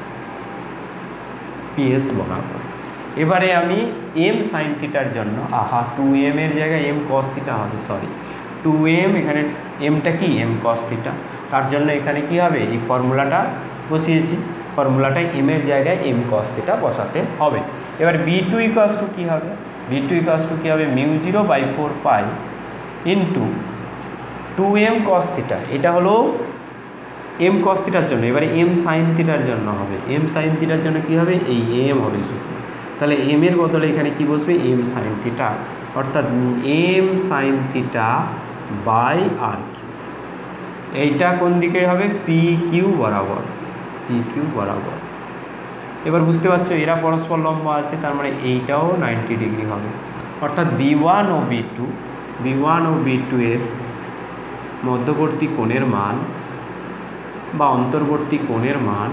পিএস বরাবর। এবারে আমি এম সাইন থিটার জন্য, আহা টু এম এর জায়গায় এম কস থিটা হবে, সরি টু এম, এখানে এমটা কি এম কস থিটা, তার জন্য এখানে কি হবে, এই ফর্মুলাটা বসিয়েছি, ফর্মুলাটায় এম এর জায়গায় এম কস থিটা বসাতে হবে। এবার বি টু ইকুয়ালস টু কী হবে, বি টু ইকুয়ালস টু কী হবে, mu zero by four pi into two M cos theta, এটা হলো এম কস থিটার জন্য। এবারে এম সাইন থিটার জন্য হবে, এম সাইন থিটার জন্য কী হবে, এই এম হবে শুধু, তাহলে এম এর বদলে এখানে কি বসবে, এম সাইন থিটা, অর্থাৎ M sine theta by R cube. এইটা কোন দিকে হবে, পি কিউ বরাবর, পি কিউ বরাবর। এবার বুঝতে পারছো এরা পরস্পর লম্ব আছে, তার মানে এইটাও নাইনটি ডিগ্রি হবে, অর্থাৎ বি ওয়ান ও বি টু, বি ওয়ান ও বি টু এর মধ্যবর্তী কোণের মান বা অন্তর্বর্তী কোণের মান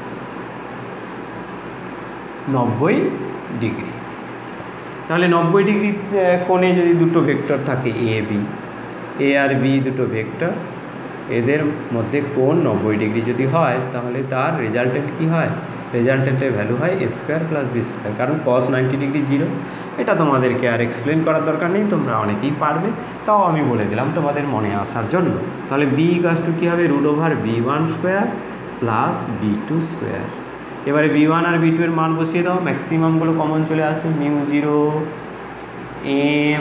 নব্বই ডিগ্রি। তাহলে নব্বই ডিগ্রি কোণে যদি দুটো ভেক্টর থাকে এ বি, এ আর বি দুটো ভেক্টর, এদের মধ্যে কোণ নব্বই ডিগ্রি যদি হয় তাহলে তার রেজাল্টেন্ট কী হয়, রেজাল্টেন্টের ভ্যালু হয় A square plus B square, কারণ কস নাইনটি ডিগ্রি জিরো। এটা তোমাদেরকে আর এক্সপ্লেন করার দরকার নেই, তোমরা অনেকেই পারবে, তাও আমি বলে দিলাম তোমাদের মনে আসার জন্য। তাহলে বি ইকাস টু কী হবে, root over B one square plus B two square. এবারে বি ওয়ান আর বি টু এর মান বসিয়ে দাও, ম্যাক্সিমামগুলো কমন চলে আসবে, mu zero M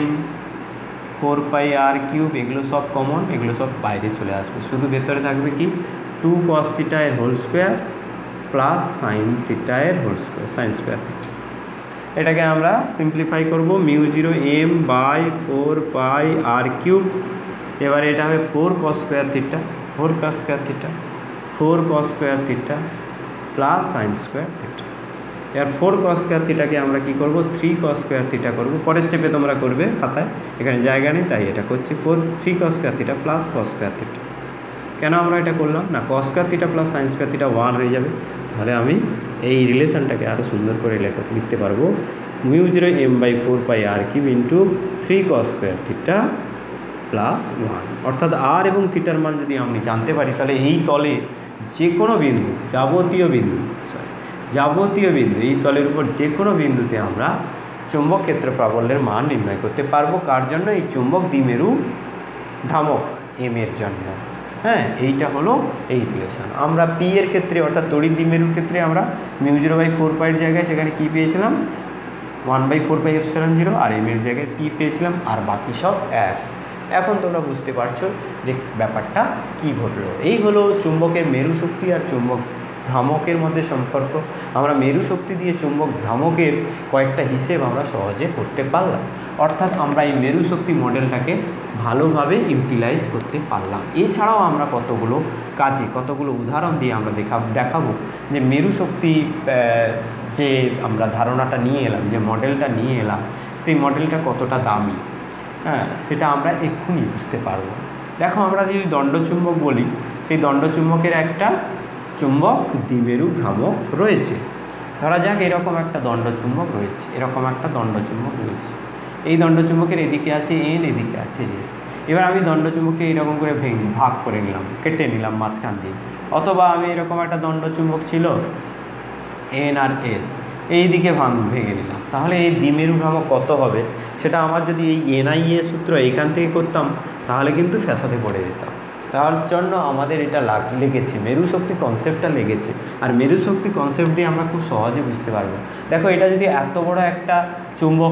four pi R cube, এগুলো সব কমন, এগুলো সব বাইরে চলে আসবে, শুধু ভেতরে থাকবে কি টু কস থিটা এর whole square plus sine theta এর whole square, sine square theta. এটাকে আমরা সিম্পলিফাই করব, mu zero M by four pi R cube. এবারে এটা হবে four cos square theta, four cos square theta, four cos square theta plus sine square theta. এবার four cos square থিটাকে আমরা কী করবো, থ্রি কস স্কোয়ার থিটা করবো। পরের স্টেপে তোমরা করবে খাতায়, এখানে জায়গা নেই তাই এটা করছি, four three cos square theta plus cos square theta. কেন আমরা এটা করলাম না, cos square theta plus sine square theta one হয়ে যাবে, তাহলে আমি এই রিলেশনটাকে আরও সুন্দর করে লেখা লিখতে পারবো, mu zero M by four pi R cube into three cos square theta plus one. অর্থাৎ আর এবং থিটার মান যদি আমি জানতে পারি, তাহলে এই তলে যে কোনো বিন্দু, যাবতীয় বিন্দু সরি যাবতীয় বিন্দু এই তলের উপর যে কোনো বিন্দুতে আমরা চুম্বক ক্ষেত্র প্রাবল্যের মান নির্ণয় করতে পারবো। কার জন্য, এই চুম্বক দ্বিমেরু ভ্রামক এম এর জন্য। হ্যাঁ, এইটা হলো এই রিলেশন। আমরা পি এর ক্ষেত্রে অর্থাৎ তড়িৎ দ্বিমেরুর ক্ষেত্রে আমরা মিউ জিরো বাই ফোর পাইয়ের জায়গায় সেখানে কী পেয়েছিলাম, one by four pi epsilon zero, আর এম এর জায়গায় পি পেয়েছিলাম, আর বাকি সব এক। এখন তোমরা বুঝতে পারছো যে ব্যাপারটা কী ঘটলো। এই হলো চুম্বকের মেরু শক্তি আর চুম্বক ভ্রামকের মধ্যে সম্পর্ক। আমরা মেরু শক্তি দিয়ে চুম্বক ভ্রামকের কয়েকটা হিসেব আমরা সহজে করতে পারলাম, অর্থাৎ আমরা এই মেরু শক্তি মডেলটাকে ভালোভাবে ইউটিলাইজ করতে পারলাম। এছাড়াও আমরা কতগুলো কাজে কতগুলো উদাহরণ দিয়ে আমরা দেখা দেখাবো যে মেরু শক্তি যে আমরা ধারণাটা নিয়ে এলাম, যে মডেলটা নিয়ে এলাম, সেই মডেলটা কতটা দামি, হ্যাঁ সেটা আমরা এক্ষুনি বুঝতে পারবো। দেখো, আমরা যদি দণ্ডচুম্বক বলি, সেই দণ্ডচুম্বকের একটা চুম্বক দ্বিমেরু ভ্রামক রয়েছে। ধরা যাক এরকম একটা দণ্ডচুম্বক রয়েছে, এরকম একটা দণ্ডচুম্বক রয়েছে। এই দণ্ডচুম্বকের এদিকে আছে এন, এদিকে আছে এস। এবার আমি দণ্ডচুম্বককে এইরকম করে ভেঙে ভাগ করে নিলাম, কেটে নিলাম মাঝখান দিয়ে। অথবা আমি এরকম একটা দণ্ডচুম্বক ছিল এন আর এস, এই দিকে ভাঙ ভেঙে নিলাম, তাহলে এই দ্বিমেরু ভ্রামক কত হবে সেটা আমার যদি এই এনআইএ সূত্র এইখান থেকে করতাম তাহলে কিন্তু ফ্যাসাদে পড়ে যেতাম। তার জন্য আমাদের এটা লাগ লেগেছে, মেরু শক্তি কনসেপ্টটা লেগেছে। আর মেরু শক্তি কনসেপ্ট দিয়ে আমরা খুব সহজে বুঝতে পারবো। দেখো, এটা যদি এত বড় একটা চুম্বক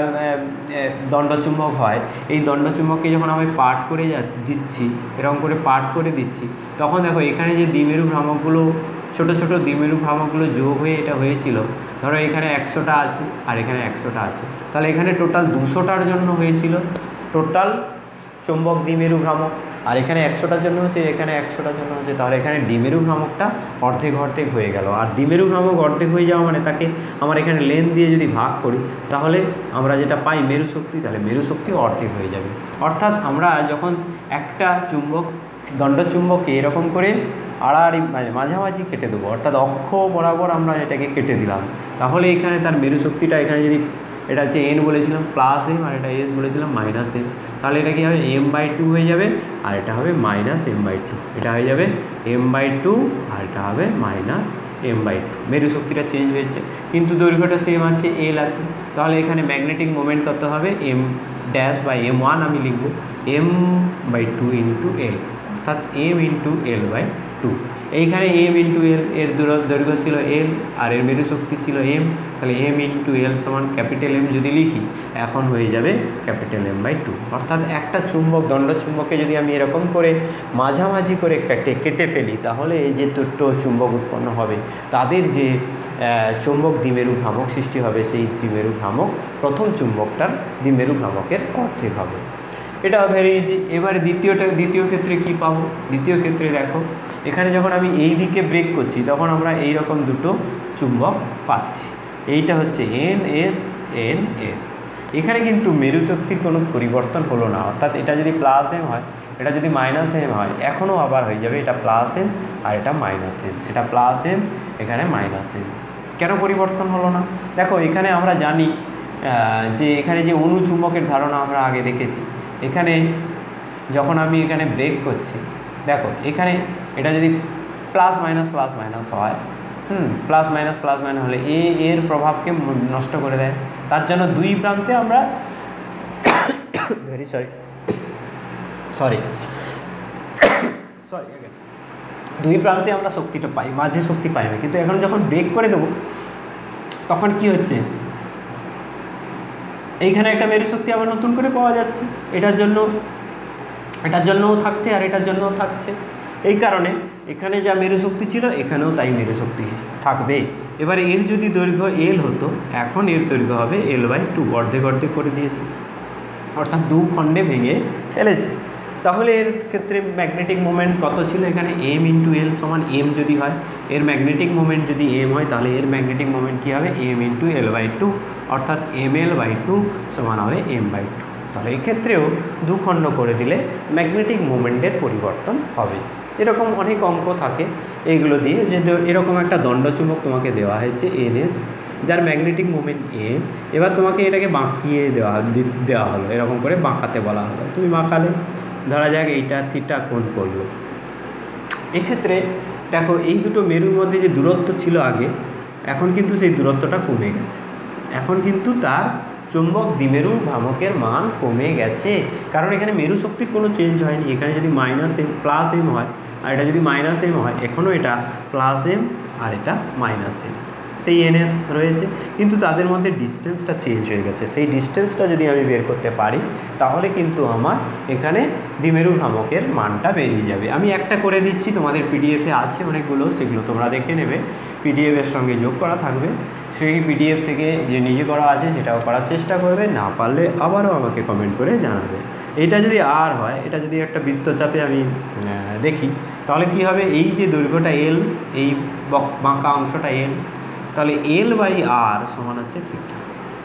দণ্ডচুম্বক হয়, এই দণ্ডচুম্বককে যখন আমি পার্ট করে যা দিচ্ছি, এরকম করে পার্ট করে দিচ্ছি, তখন দেখো এখানে যে দ্বিমেরু ভ্রামকগুলো, ছোট ছোট দ্বিমেরু ভ্রামকগুলো যোগ হয়ে এটা হয়েছিল। ধরো এখানে একশোটা আছে আর এখানে একশোটা আছে, তাহলে এখানে টোটাল দুশোটার জন্য হয়েছিল টোটাল চুম্বক দ্বিমেরু ভ্রামক, আর এখানে একশোটার জন্য হচ্ছে, এখানে একশোটার জন্য হচ্ছে, তাহলে এখানে দ্বিমেরু ভ্রামকটা অর্ধেক অর্ধেক হয়ে গেল। আর দ্বিমেরু ভ্রামক অর্ধেক হয়ে যাওয়া মানে তাকে আমার এখানে লেন দিয়ে যদি ভাগ করি তাহলে আমরা যেটা পাই মেরু শক্তি, তাহলে মেরু শক্তি অর্ধেক হয়ে যাবে। অর্থাৎ আমরা যখন একটা চুম্বক দণ্ডচুম্বককে এরকম করে আড়াআড়ি মাঝামাঝি কেটে দেবো, অর্থাৎ অক্ষ বরাবর আমরা এটাকে কেটে দিলাম, তাহলে এখানে তার মেরু শক্তিটা, এখানে যদি এটা হচ্ছে এন বলেছিলাম প্লাস এম, আর এটা এস বলেছিলাম মাইনাস এম, তাহলে এটা কী হবে, এম বাই টু হয়ে যাবে, আর এটা হবে মাইনাস এম বাই টু। এটা হয়ে যাবে এম বাই টু আর এটা হবে মাইনাস এম বাই টু। মেরু শক্তিটা চেঞ্জ হয়েছে কিন্তু দৈর্ঘ্যটা সেম আছে, এল আছে, তাহলে এখানে ম্যাগনেটিক মোমেন্ট কত হবে, M dash by M one আমি লিখব M by two into L, অর্থাৎ M into L by two. এইখানে এম ইন্টু এল, এর দৈর্ঘ্য ছিল এল আর এর মেরু শক্তি ছিল এম, তাহলে এম ইন্টু এল সমান ক্যাপিটাল এম যদি লিখি, এখন হয়ে যাবে ক্যাপিটাল এম বাই টু। অর্থাৎ একটা চুম্বক দণ্ডচুম্বককে যদি আমি এরকম করে মাঝামাঝি করে কেটে কেটে ফেলি, তাহলে এই যে দুটো চুম্বক উৎপন্ন হবে তাদের যে চুম্বক দ্বিমেরু ভ্রামক সৃষ্টি হবে, সেই দ্বিমেরু ভ্রামক প্রথম চুম্বকটার দ্বিমেরু ভ্রামকের অর্ধেক হবে। এটা ভেরি ইজি। এবারে দ্বিতীয়টা দ্বিতীয় ক্ষেত্রে কি পাবো, দ্বিতীয় ক্ষেত্রে দেখো এখানে যখন আমি এই দিকে ব্রেক করছি তখন আমরা এই রকম দুটো চুম্বক পাচ্ছি। এইটা হচ্ছে এন এস এন এস। এখানে কিন্তু মেরু শক্তির কোনো পরিবর্তন হলো না, অর্থাৎ এটা যদি প্লাস এম হয়, এটা যদি মাইনাস এম হয়, এখনও আবার হয়ে যাবে এটা প্লাস এম আর এটা মাইনাস এম, এটা প্লাস এম এখানে মাইনাস এম। কেন পরিবর্তন হলো না? দেখো এখানে আমরা জানি যে এখানে যে অনুচুম্বকের ধারণা আমরা আগে দেখেছি, এখানে যখন আমি এখানে ব্রেক করছি, দেখো এখানে এটা যদি প্লাস মাইনাস প্লাস মাইনাস হয়, হুম প্লাস মাইনাস প্লাস মাইনাস হলে এ এর প্রভাবকে নষ্ট করে দেয়। তার জন্য দুই প্রান্তে আমরা ভেরি সরি সরি সরি দুই প্রান্তে আমরা শক্তিটা পাই, মাঝে শক্তি পাই না। কিন্তু এখন যখন ব্রেক করে দেবো তখন কি হচ্ছে, এইখানে একটা মেরু শক্তি আবার নতুন করে পাওয়া যাচ্ছে, এটার জন্য এটার জন্যও থাকছে আর এটার জন্যও থাকছে। এই কারণে এখানে যা মেরু শক্তি ছিল এখানেও তাই মেরু শক্তি থাকবে। এবারে এর যদি দৈর্ঘ্য এল হতো, এখন এর দৈর্ঘ্য হবে এল বাই টু, অর্ধেক অর্ধেক করে দিয়েছে, অর্থাৎ দু খণ্ডে ভেঙে ফেলেছে। তাহলে এর ক্ষেত্রে ম্যাগনেটিক মোমেন্ট কত ছিল, এখানে এম ইন্টু এল সমান এম যদি হয়, এর ম্যাগনেটিক মোমেন্ট যদি এম হয়, তাহলে এর ম্যাগনেটিক মোমেন্ট কী হবে, M into L by two, অর্থাৎ এম এল বাই টু সমান হবে এম বাই টু। তাহলে এক্ষেত্রেও দু খণ্ড করে দিলে ম্যাগনেটিক মোমেন্টের পরিবর্তন হবে। এরকম অনেক অঙ্ক থাকে এইগুলো দিয়ে, যে এরকম একটা দণ্ডচুম্বক তোমাকে দেওয়া হয়েছে এন এস, যার ম্যাগনেটিক মোমেন্ট এম, এবার তোমাকে এটাকে বাঁকিয়ে দেওয়া দেওয়া হলো, এরকম করে বাঁকাতে বলা হলো, তুমি বাঁকালে, ধরা যাক এইটা থিটা কোণ করলো। এক্ষেত্রে দেখো এই দুটো মেরুর মধ্যে যে দূরত্ব ছিল আগে, এখন কিন্তু সেই দূরত্বটা কমে গেছে, এখন কিন্তু তার চুম্বক দ্বিমেরু ভ্রামকের মান কমে গেছে, কারণ এখানে মেরু শক্তির কোনো চেঞ্জ হয়নি। এখানে যদি মাইনাস এম প্লাস এম হয় আর এটা যদি মাইনাস এম হয়, এখনও এটা প্লাস এম আর এটা মাইনাস এম, সেই এনএস রয়েছে, কিন্তু তাদের মধ্যে ডিস্টেন্সটা চেঞ্জ হয়ে গেছে। সেই ডিস্টেন্সটা যদি আমি বের করতে পারি তাহলে কিন্তু আমার এখানে দ্বিমেরু ভ্রামকের মানটা বেরিয়ে যাবে। আমি একটা করে দিচ্ছি, তোমাদের পিডিএফে আছে অনেকগুলো, সেগুলো তোমরা দেখে নেবে, পিডিএফের সঙ্গে যোগ করা থাকবে, সেই পিডিএফ থেকে যে নিজে করা আছে সেটাও করার চেষ্টা করবে, না পারলে আবারও আমাকে কমেন্ট করে জানাবে। এটা যদি আর হয়, এটা যদি একটা বৃত্তচাপে আমি দেখি, তাহলে কি হবে, এই যে দৈর্ঘ্যটা এল, এই বাঁকা অংশটা এল, তাহলে এল বাই আর সমান হচ্ছে থিটা,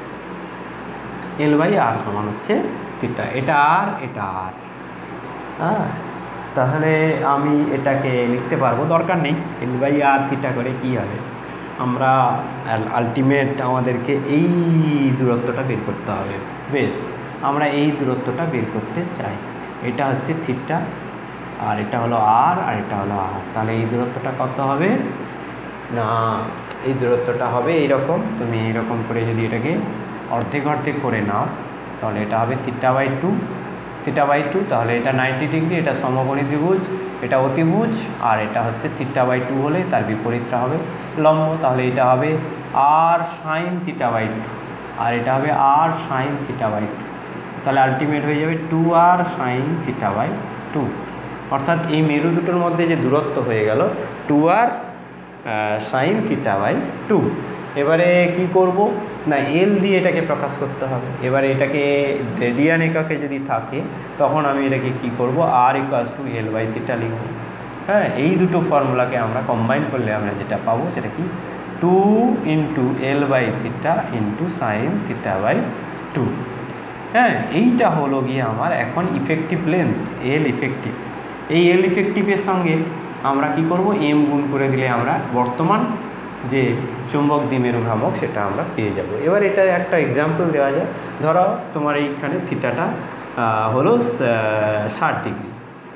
এল বাই আর সমান হচ্ছে থিটা, এটা আর এটা আর, হ্যাঁ। তাহলে আমি এটাকে লিখতে পারবো, দরকার নেই এল বাই আর থিটা করে কি হবে, আমরা আলটিমেট আমাদেরকে এই দূরত্বটা বের করতে হবে। বেশ, আমরা এই দূরত্বটা বের করতে চাই, এটা হচ্ছে থিটা আর এটা হলো আর আর এটা হলো আর, তাহলে এই দূরত্বটা কত হবে না, এই দূরত্বটা হবে এইরকম, তুমি এইরকম করে যদি এটাকে অর্ধেক অর্ধেক করে নাও তাহলে এটা হবে theta by two, theta by two, তাহলে এটা নাইনটি ডিগ্রি, এটা সমকোণী ত্রিভুজ, এটা অতিভুজ, আর এটা হচ্ছে থিটা বাই টু হলে তার বিপরীতটা হবে লম্ব, তাহলে এটা হবে R sine theta by two, আর এটা হবে R sine theta by two, তাহলে আলটিমেট হয়ে যাবে two R sine theta by two, অর্থাৎ এই মেরু দুটোর মধ্যে যে দূরত্ব হয়ে গেল two R sine theta by two. এবারে কি করব না, এল দিয়ে এটাকে প্রকাশ করতে হবে। এবারে এটাকে রেডিয়ান এককে যদি থাকে তখন আমি এটাকে কি করব, R equals to L by theta লিখব। হ্যাঁ, এই দুটো ফর্মুলাকে আমরা কম্বাইন করলে আমরা যেটা পাবো সেটা কি, two into L by theta into sine theta by two. হ্যাঁ, এইটা হলো গিয়ে আমার এখন ইফেক্টিভ লেন্থ, এল ইফেক্টিভ। এই এল ইফেক্টিভের সঙ্গে আমরা কি করব, এম গুণ করে দিলে আমরা বর্তমান যে চুম্বক দ্বিমেরু ভ্রামক সেটা আমরা পেয়ে যাব। এবার এটা একটা এক্সাম্পল দেওয়া যায়, ধরো তোমার এইখানে থিটাটা হলো ষাট ডিগ্রি,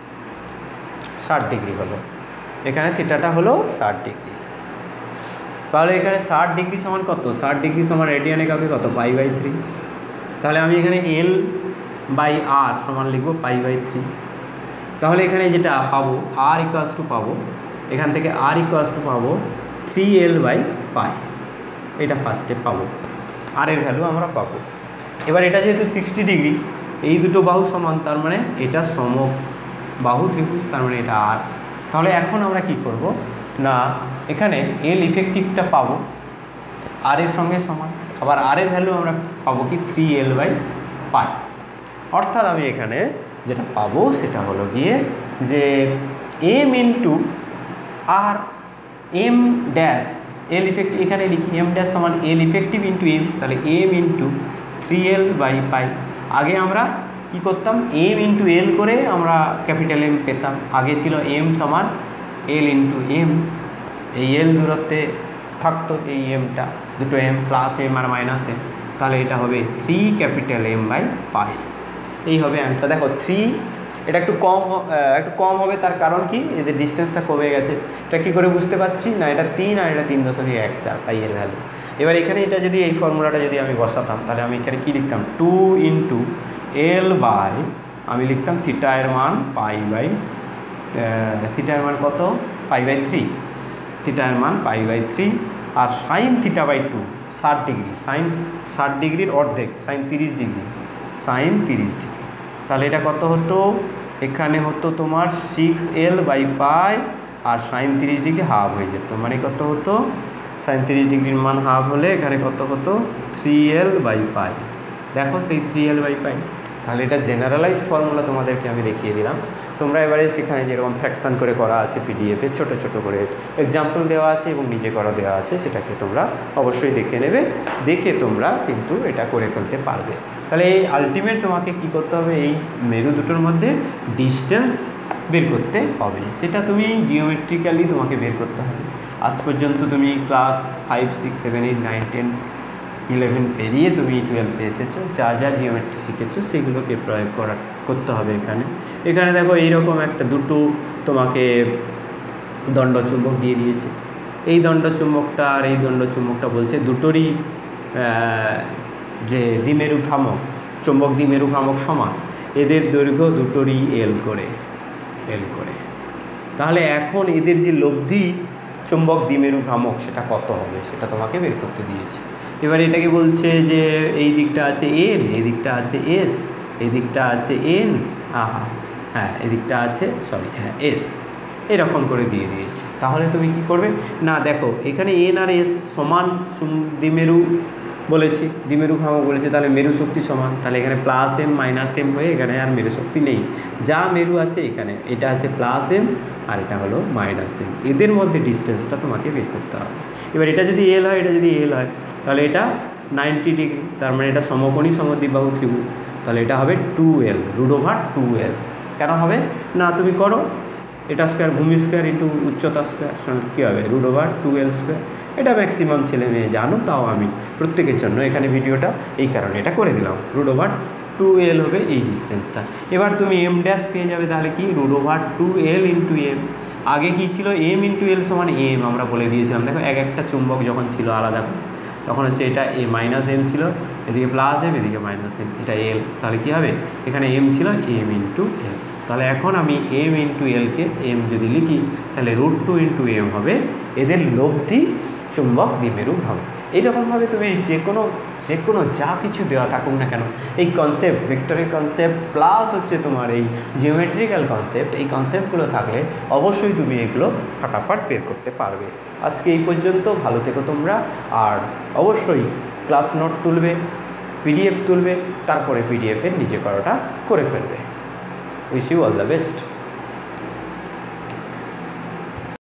ষাট ডিগ্রি হলো, এখানে থিটাটা হলো ষাট ডিগ্রি, তাহলে এখানে ষাট ডিগ্রি সমান কত, ষাট ডিগ্রি সমান রেডিয়ান এককে কত, পাই বাই থ্রি, তাহলে আমি এখানে এল বাই আর সমান লিখব পাই বাই থ্রি। তাহলে এখানে যেটা পাবো আর ইকুয়ালস টু পাবো, এখান থেকে আর ইকুয়ালস টু পাবো থ্রি এল বাই পাই, এটা ফার্স্টে পাবো, আর এর ভ্যালু আমরা পাবো। এবার এটা যেহেতু সিক্সটি ডিগ্রি, এই দুটো বাহু সমান, তার মানে এটা সমবাহু ত্রিভুজ, তার মানে এটা আর। তাহলে এখন আমরা কি করব না, এখানে এল ইফেক্টিভটা পাবো আর এর সঙ্গে সমান, আবার আর এর ভ্যালু আমরা পাবো কি থ্রি এল বাই পাই, অর্থাৎ আমি এখানে যেটা পাবো সেটা হলো গিয়ে যে এম ইন্টু আর এম ড্যাশ এল ইফেক্টিভ, এখানে লিখি এম ড্যাশ সমান এল ইফেক্টিভ ইন্টু এম, তাহলে M into three L by pi. আগে আমরা কি করতাম, এম ইন্টু এল করে আমরা ক্যাপিটাল এম পেতাম, আগে ছিল এম সমান এল ইন্টু এম, এই এল দূরত্বে থাকতো এই এমটা, দুটো এম প্লাস এম আর মাইনাস এম, তাহলে এটা হবে three capital M by pi, এই হবে অ্যান্সার। দেখো থ্রি এটা একটু কম একটু কম হবে, তার কারণ কি এদের ডিস্টেন্সটা কমে গেছে। এটা কী করে বুঝতে পারছি না, এটা তিন আর এটা তিন দশমিক এক চার, তাই এর ভ্যালু। এবার এখানে এটা যদি এই ফর্মুলাটা যদি আমি বসাতাম, তাহলে আমি এখানে কী লিখতাম, টু ইন্টু এল বাই, আমি লিখতাম থিটা এর মান পাই বাই, থিটা এর মান কত, পাই বাই থ্রি, থিটা এর মান pi by three, R sine theta by two, ষাট ডিগ্রি, সাইন ষাট ডিগ্রির অর্ধেক, সাইন তিরিশ ডিগ্রি, সাইন তিরিশ ডিগ্রি। তাহলে এটা কত হতো, এখানে হতো তোমার সিক্স এল বাই পাই, আর সাইন তিরিশ ডিগ্রি হাফ হয়ে যেত, মানে কত হতো, সাইন তিরিশ ডিগ্রির মান হাফ হলে এখানে কত হতো, থ্রি এল বাই পাই। দেখো সেই থ্রি এল বাই পাই। তাহলে এটা জেনারেলাইজ ফর্মুলা তোমাদেরকে আমি দেখিয়ে দিলাম। তোমরা এবারে সেখানে যেরকম ফ্র্যাকশান করে করা আছে পিডিএফে, ছোটো ছোটো করে এক্সাম্পল দেওয়া আছে এবং নিজে করা দেওয়া আছে, সেটাকে তোমরা অবশ্যই দেখে নেবে, দেখে তোমরা কিন্তু এটা করে ফেলতে পারবে। তাহলে এই আলটিমেট তোমাকে কি করতে হবে, এই মেরু দুটোর মধ্যে ডিস্টেন্স বের করতে হবে, সেটা তুমি জিওমেট্রিক্যালি তোমাকে বের করতে হবে। আজ পর্যন্ত তুমি class five six seven eight nine ten eleven পেরিয়ে তুমি টুয়েলভে এসেছো, যা যা জিওমেট্রি শিখেছো সেগুলোকে প্রয়োগ করা করতে হবে এখানে। এখানে দেখো এইরকম একটা দুটো তোমাকে দণ্ডচুম্বক দিয়ে দিয়েছে, এই দণ্ডচুম্বকটা আর এই দণ্ডচুম্বকটা বলছে দুটোরই যে দ্বিমেরু ভ্রামক, চুম্বক দ্বিমেরু ভ্রামক সমান, এদের দৈর্ঘ্য দুটোরই এল করে, এল করে। তাহলে এখন এদের যে লব্ধি চুম্বক দ্বিমেরু ভ্রামক সেটা কত হবে, সেটা তোমাকে বের করতে দিয়েছে। এবার এটাকে বলছে যে এই দিকটা আছে এন, এই দিকটা আছে এস, এই দিকটা আছে এন, আহা হ্যাঁ এদিকটা আছে সরি হ্যাঁ এস, এরকম করে দিয়ে দিয়েছে। তাহলে তুমি কি করবে না, দেখো এখানে এন আর এস সমান দ্বিমেরু বলেছে, দ্বিমেরু ভ্রামক বলেছে, তাহলে মেরু শক্তি সমান, তাহলে এখানে প্লাস এম মাইনাস এম হয়ে এখানে আর মেরু শক্তি নেই, যা মেরু আছে এখানে এটা আছে প্লাস এম আর এটা হলো মাইনাস এম, এদের মধ্যে ডিস্টেন্সটা তোমাকে বের করতে হবে। এবার এটা যদি এল হয়, এটা যদি এল হয়, তাহলে এটা নাইনটি ডিগ্রি, তার মানে এটা সমকোণী সমদ্বিবাহু ত্রিভুজ, তাহলে এটা হবে two L, root over two L. কেন হবে না, তুমি করো, এটা স্কোয়ার ভূমি স্কোয়ার ইন্টু উচ্চতা স্কোয়ার সঙ্গে কী হবে, root over two L square. এটা ম্যাক্সিমাম ছেলে মেয়ে জানো, তাও আমি প্রত্যেকের জন্য এখানে ভিডিওটা এই কারণে এটা করে দিলাম, রুট ওভার টু এল হবে এই ডিস্টেন্সটা। এবার তুমি এম ড্যাশ পেয়ে যাবে, তাহলে কি root over two L into M. আগে কী ছিল, এম ইন্টু এল সমান এম আমরা বলে দিয়েছিলাম। দেখো এক একটা চুম্বক যখন ছিল আলাদা, তখন হচ্ছে এটা এ মাইনাস এম ছিল, এদিকে প্লাস এম, এদিকে মাইনাস এম, এটা এল। তাহলে কী হবে, এখানে এম ছিল এম ইন্টু এল। তাহলে এখন আমি এম ইন্টু এলকে এম যদি লিখি, তাহলে রুট টু ইন্টু এম হবে এদের লব্ধি চুম্বক দ্বিমেরু ভ্রামক। এইরকমভাবে তুমি যে কোনো যে কোনো যা কিছু দেওয়া থাকুক না কেন, এই কনসেপ্ট ভেক্টরের কনসেপ্ট প্লাস হচ্ছে তোমার এই জিওমেট্রিক্যাল কনসেপ্ট, এই কনসেপ্টগুলো থাকলে অবশ্যই তুমি এগুলো ফটাফট বের করতে পারবে। আজকে এই পর্যন্ত, ভালো থেকো তোমরা, আর অবশ্যই ক্লাস নোট তুলবে, পিডিএফ তুলবে, তারপরে পিডিএফের নিজে করাটা করে ফেলবে। Wish you all the best.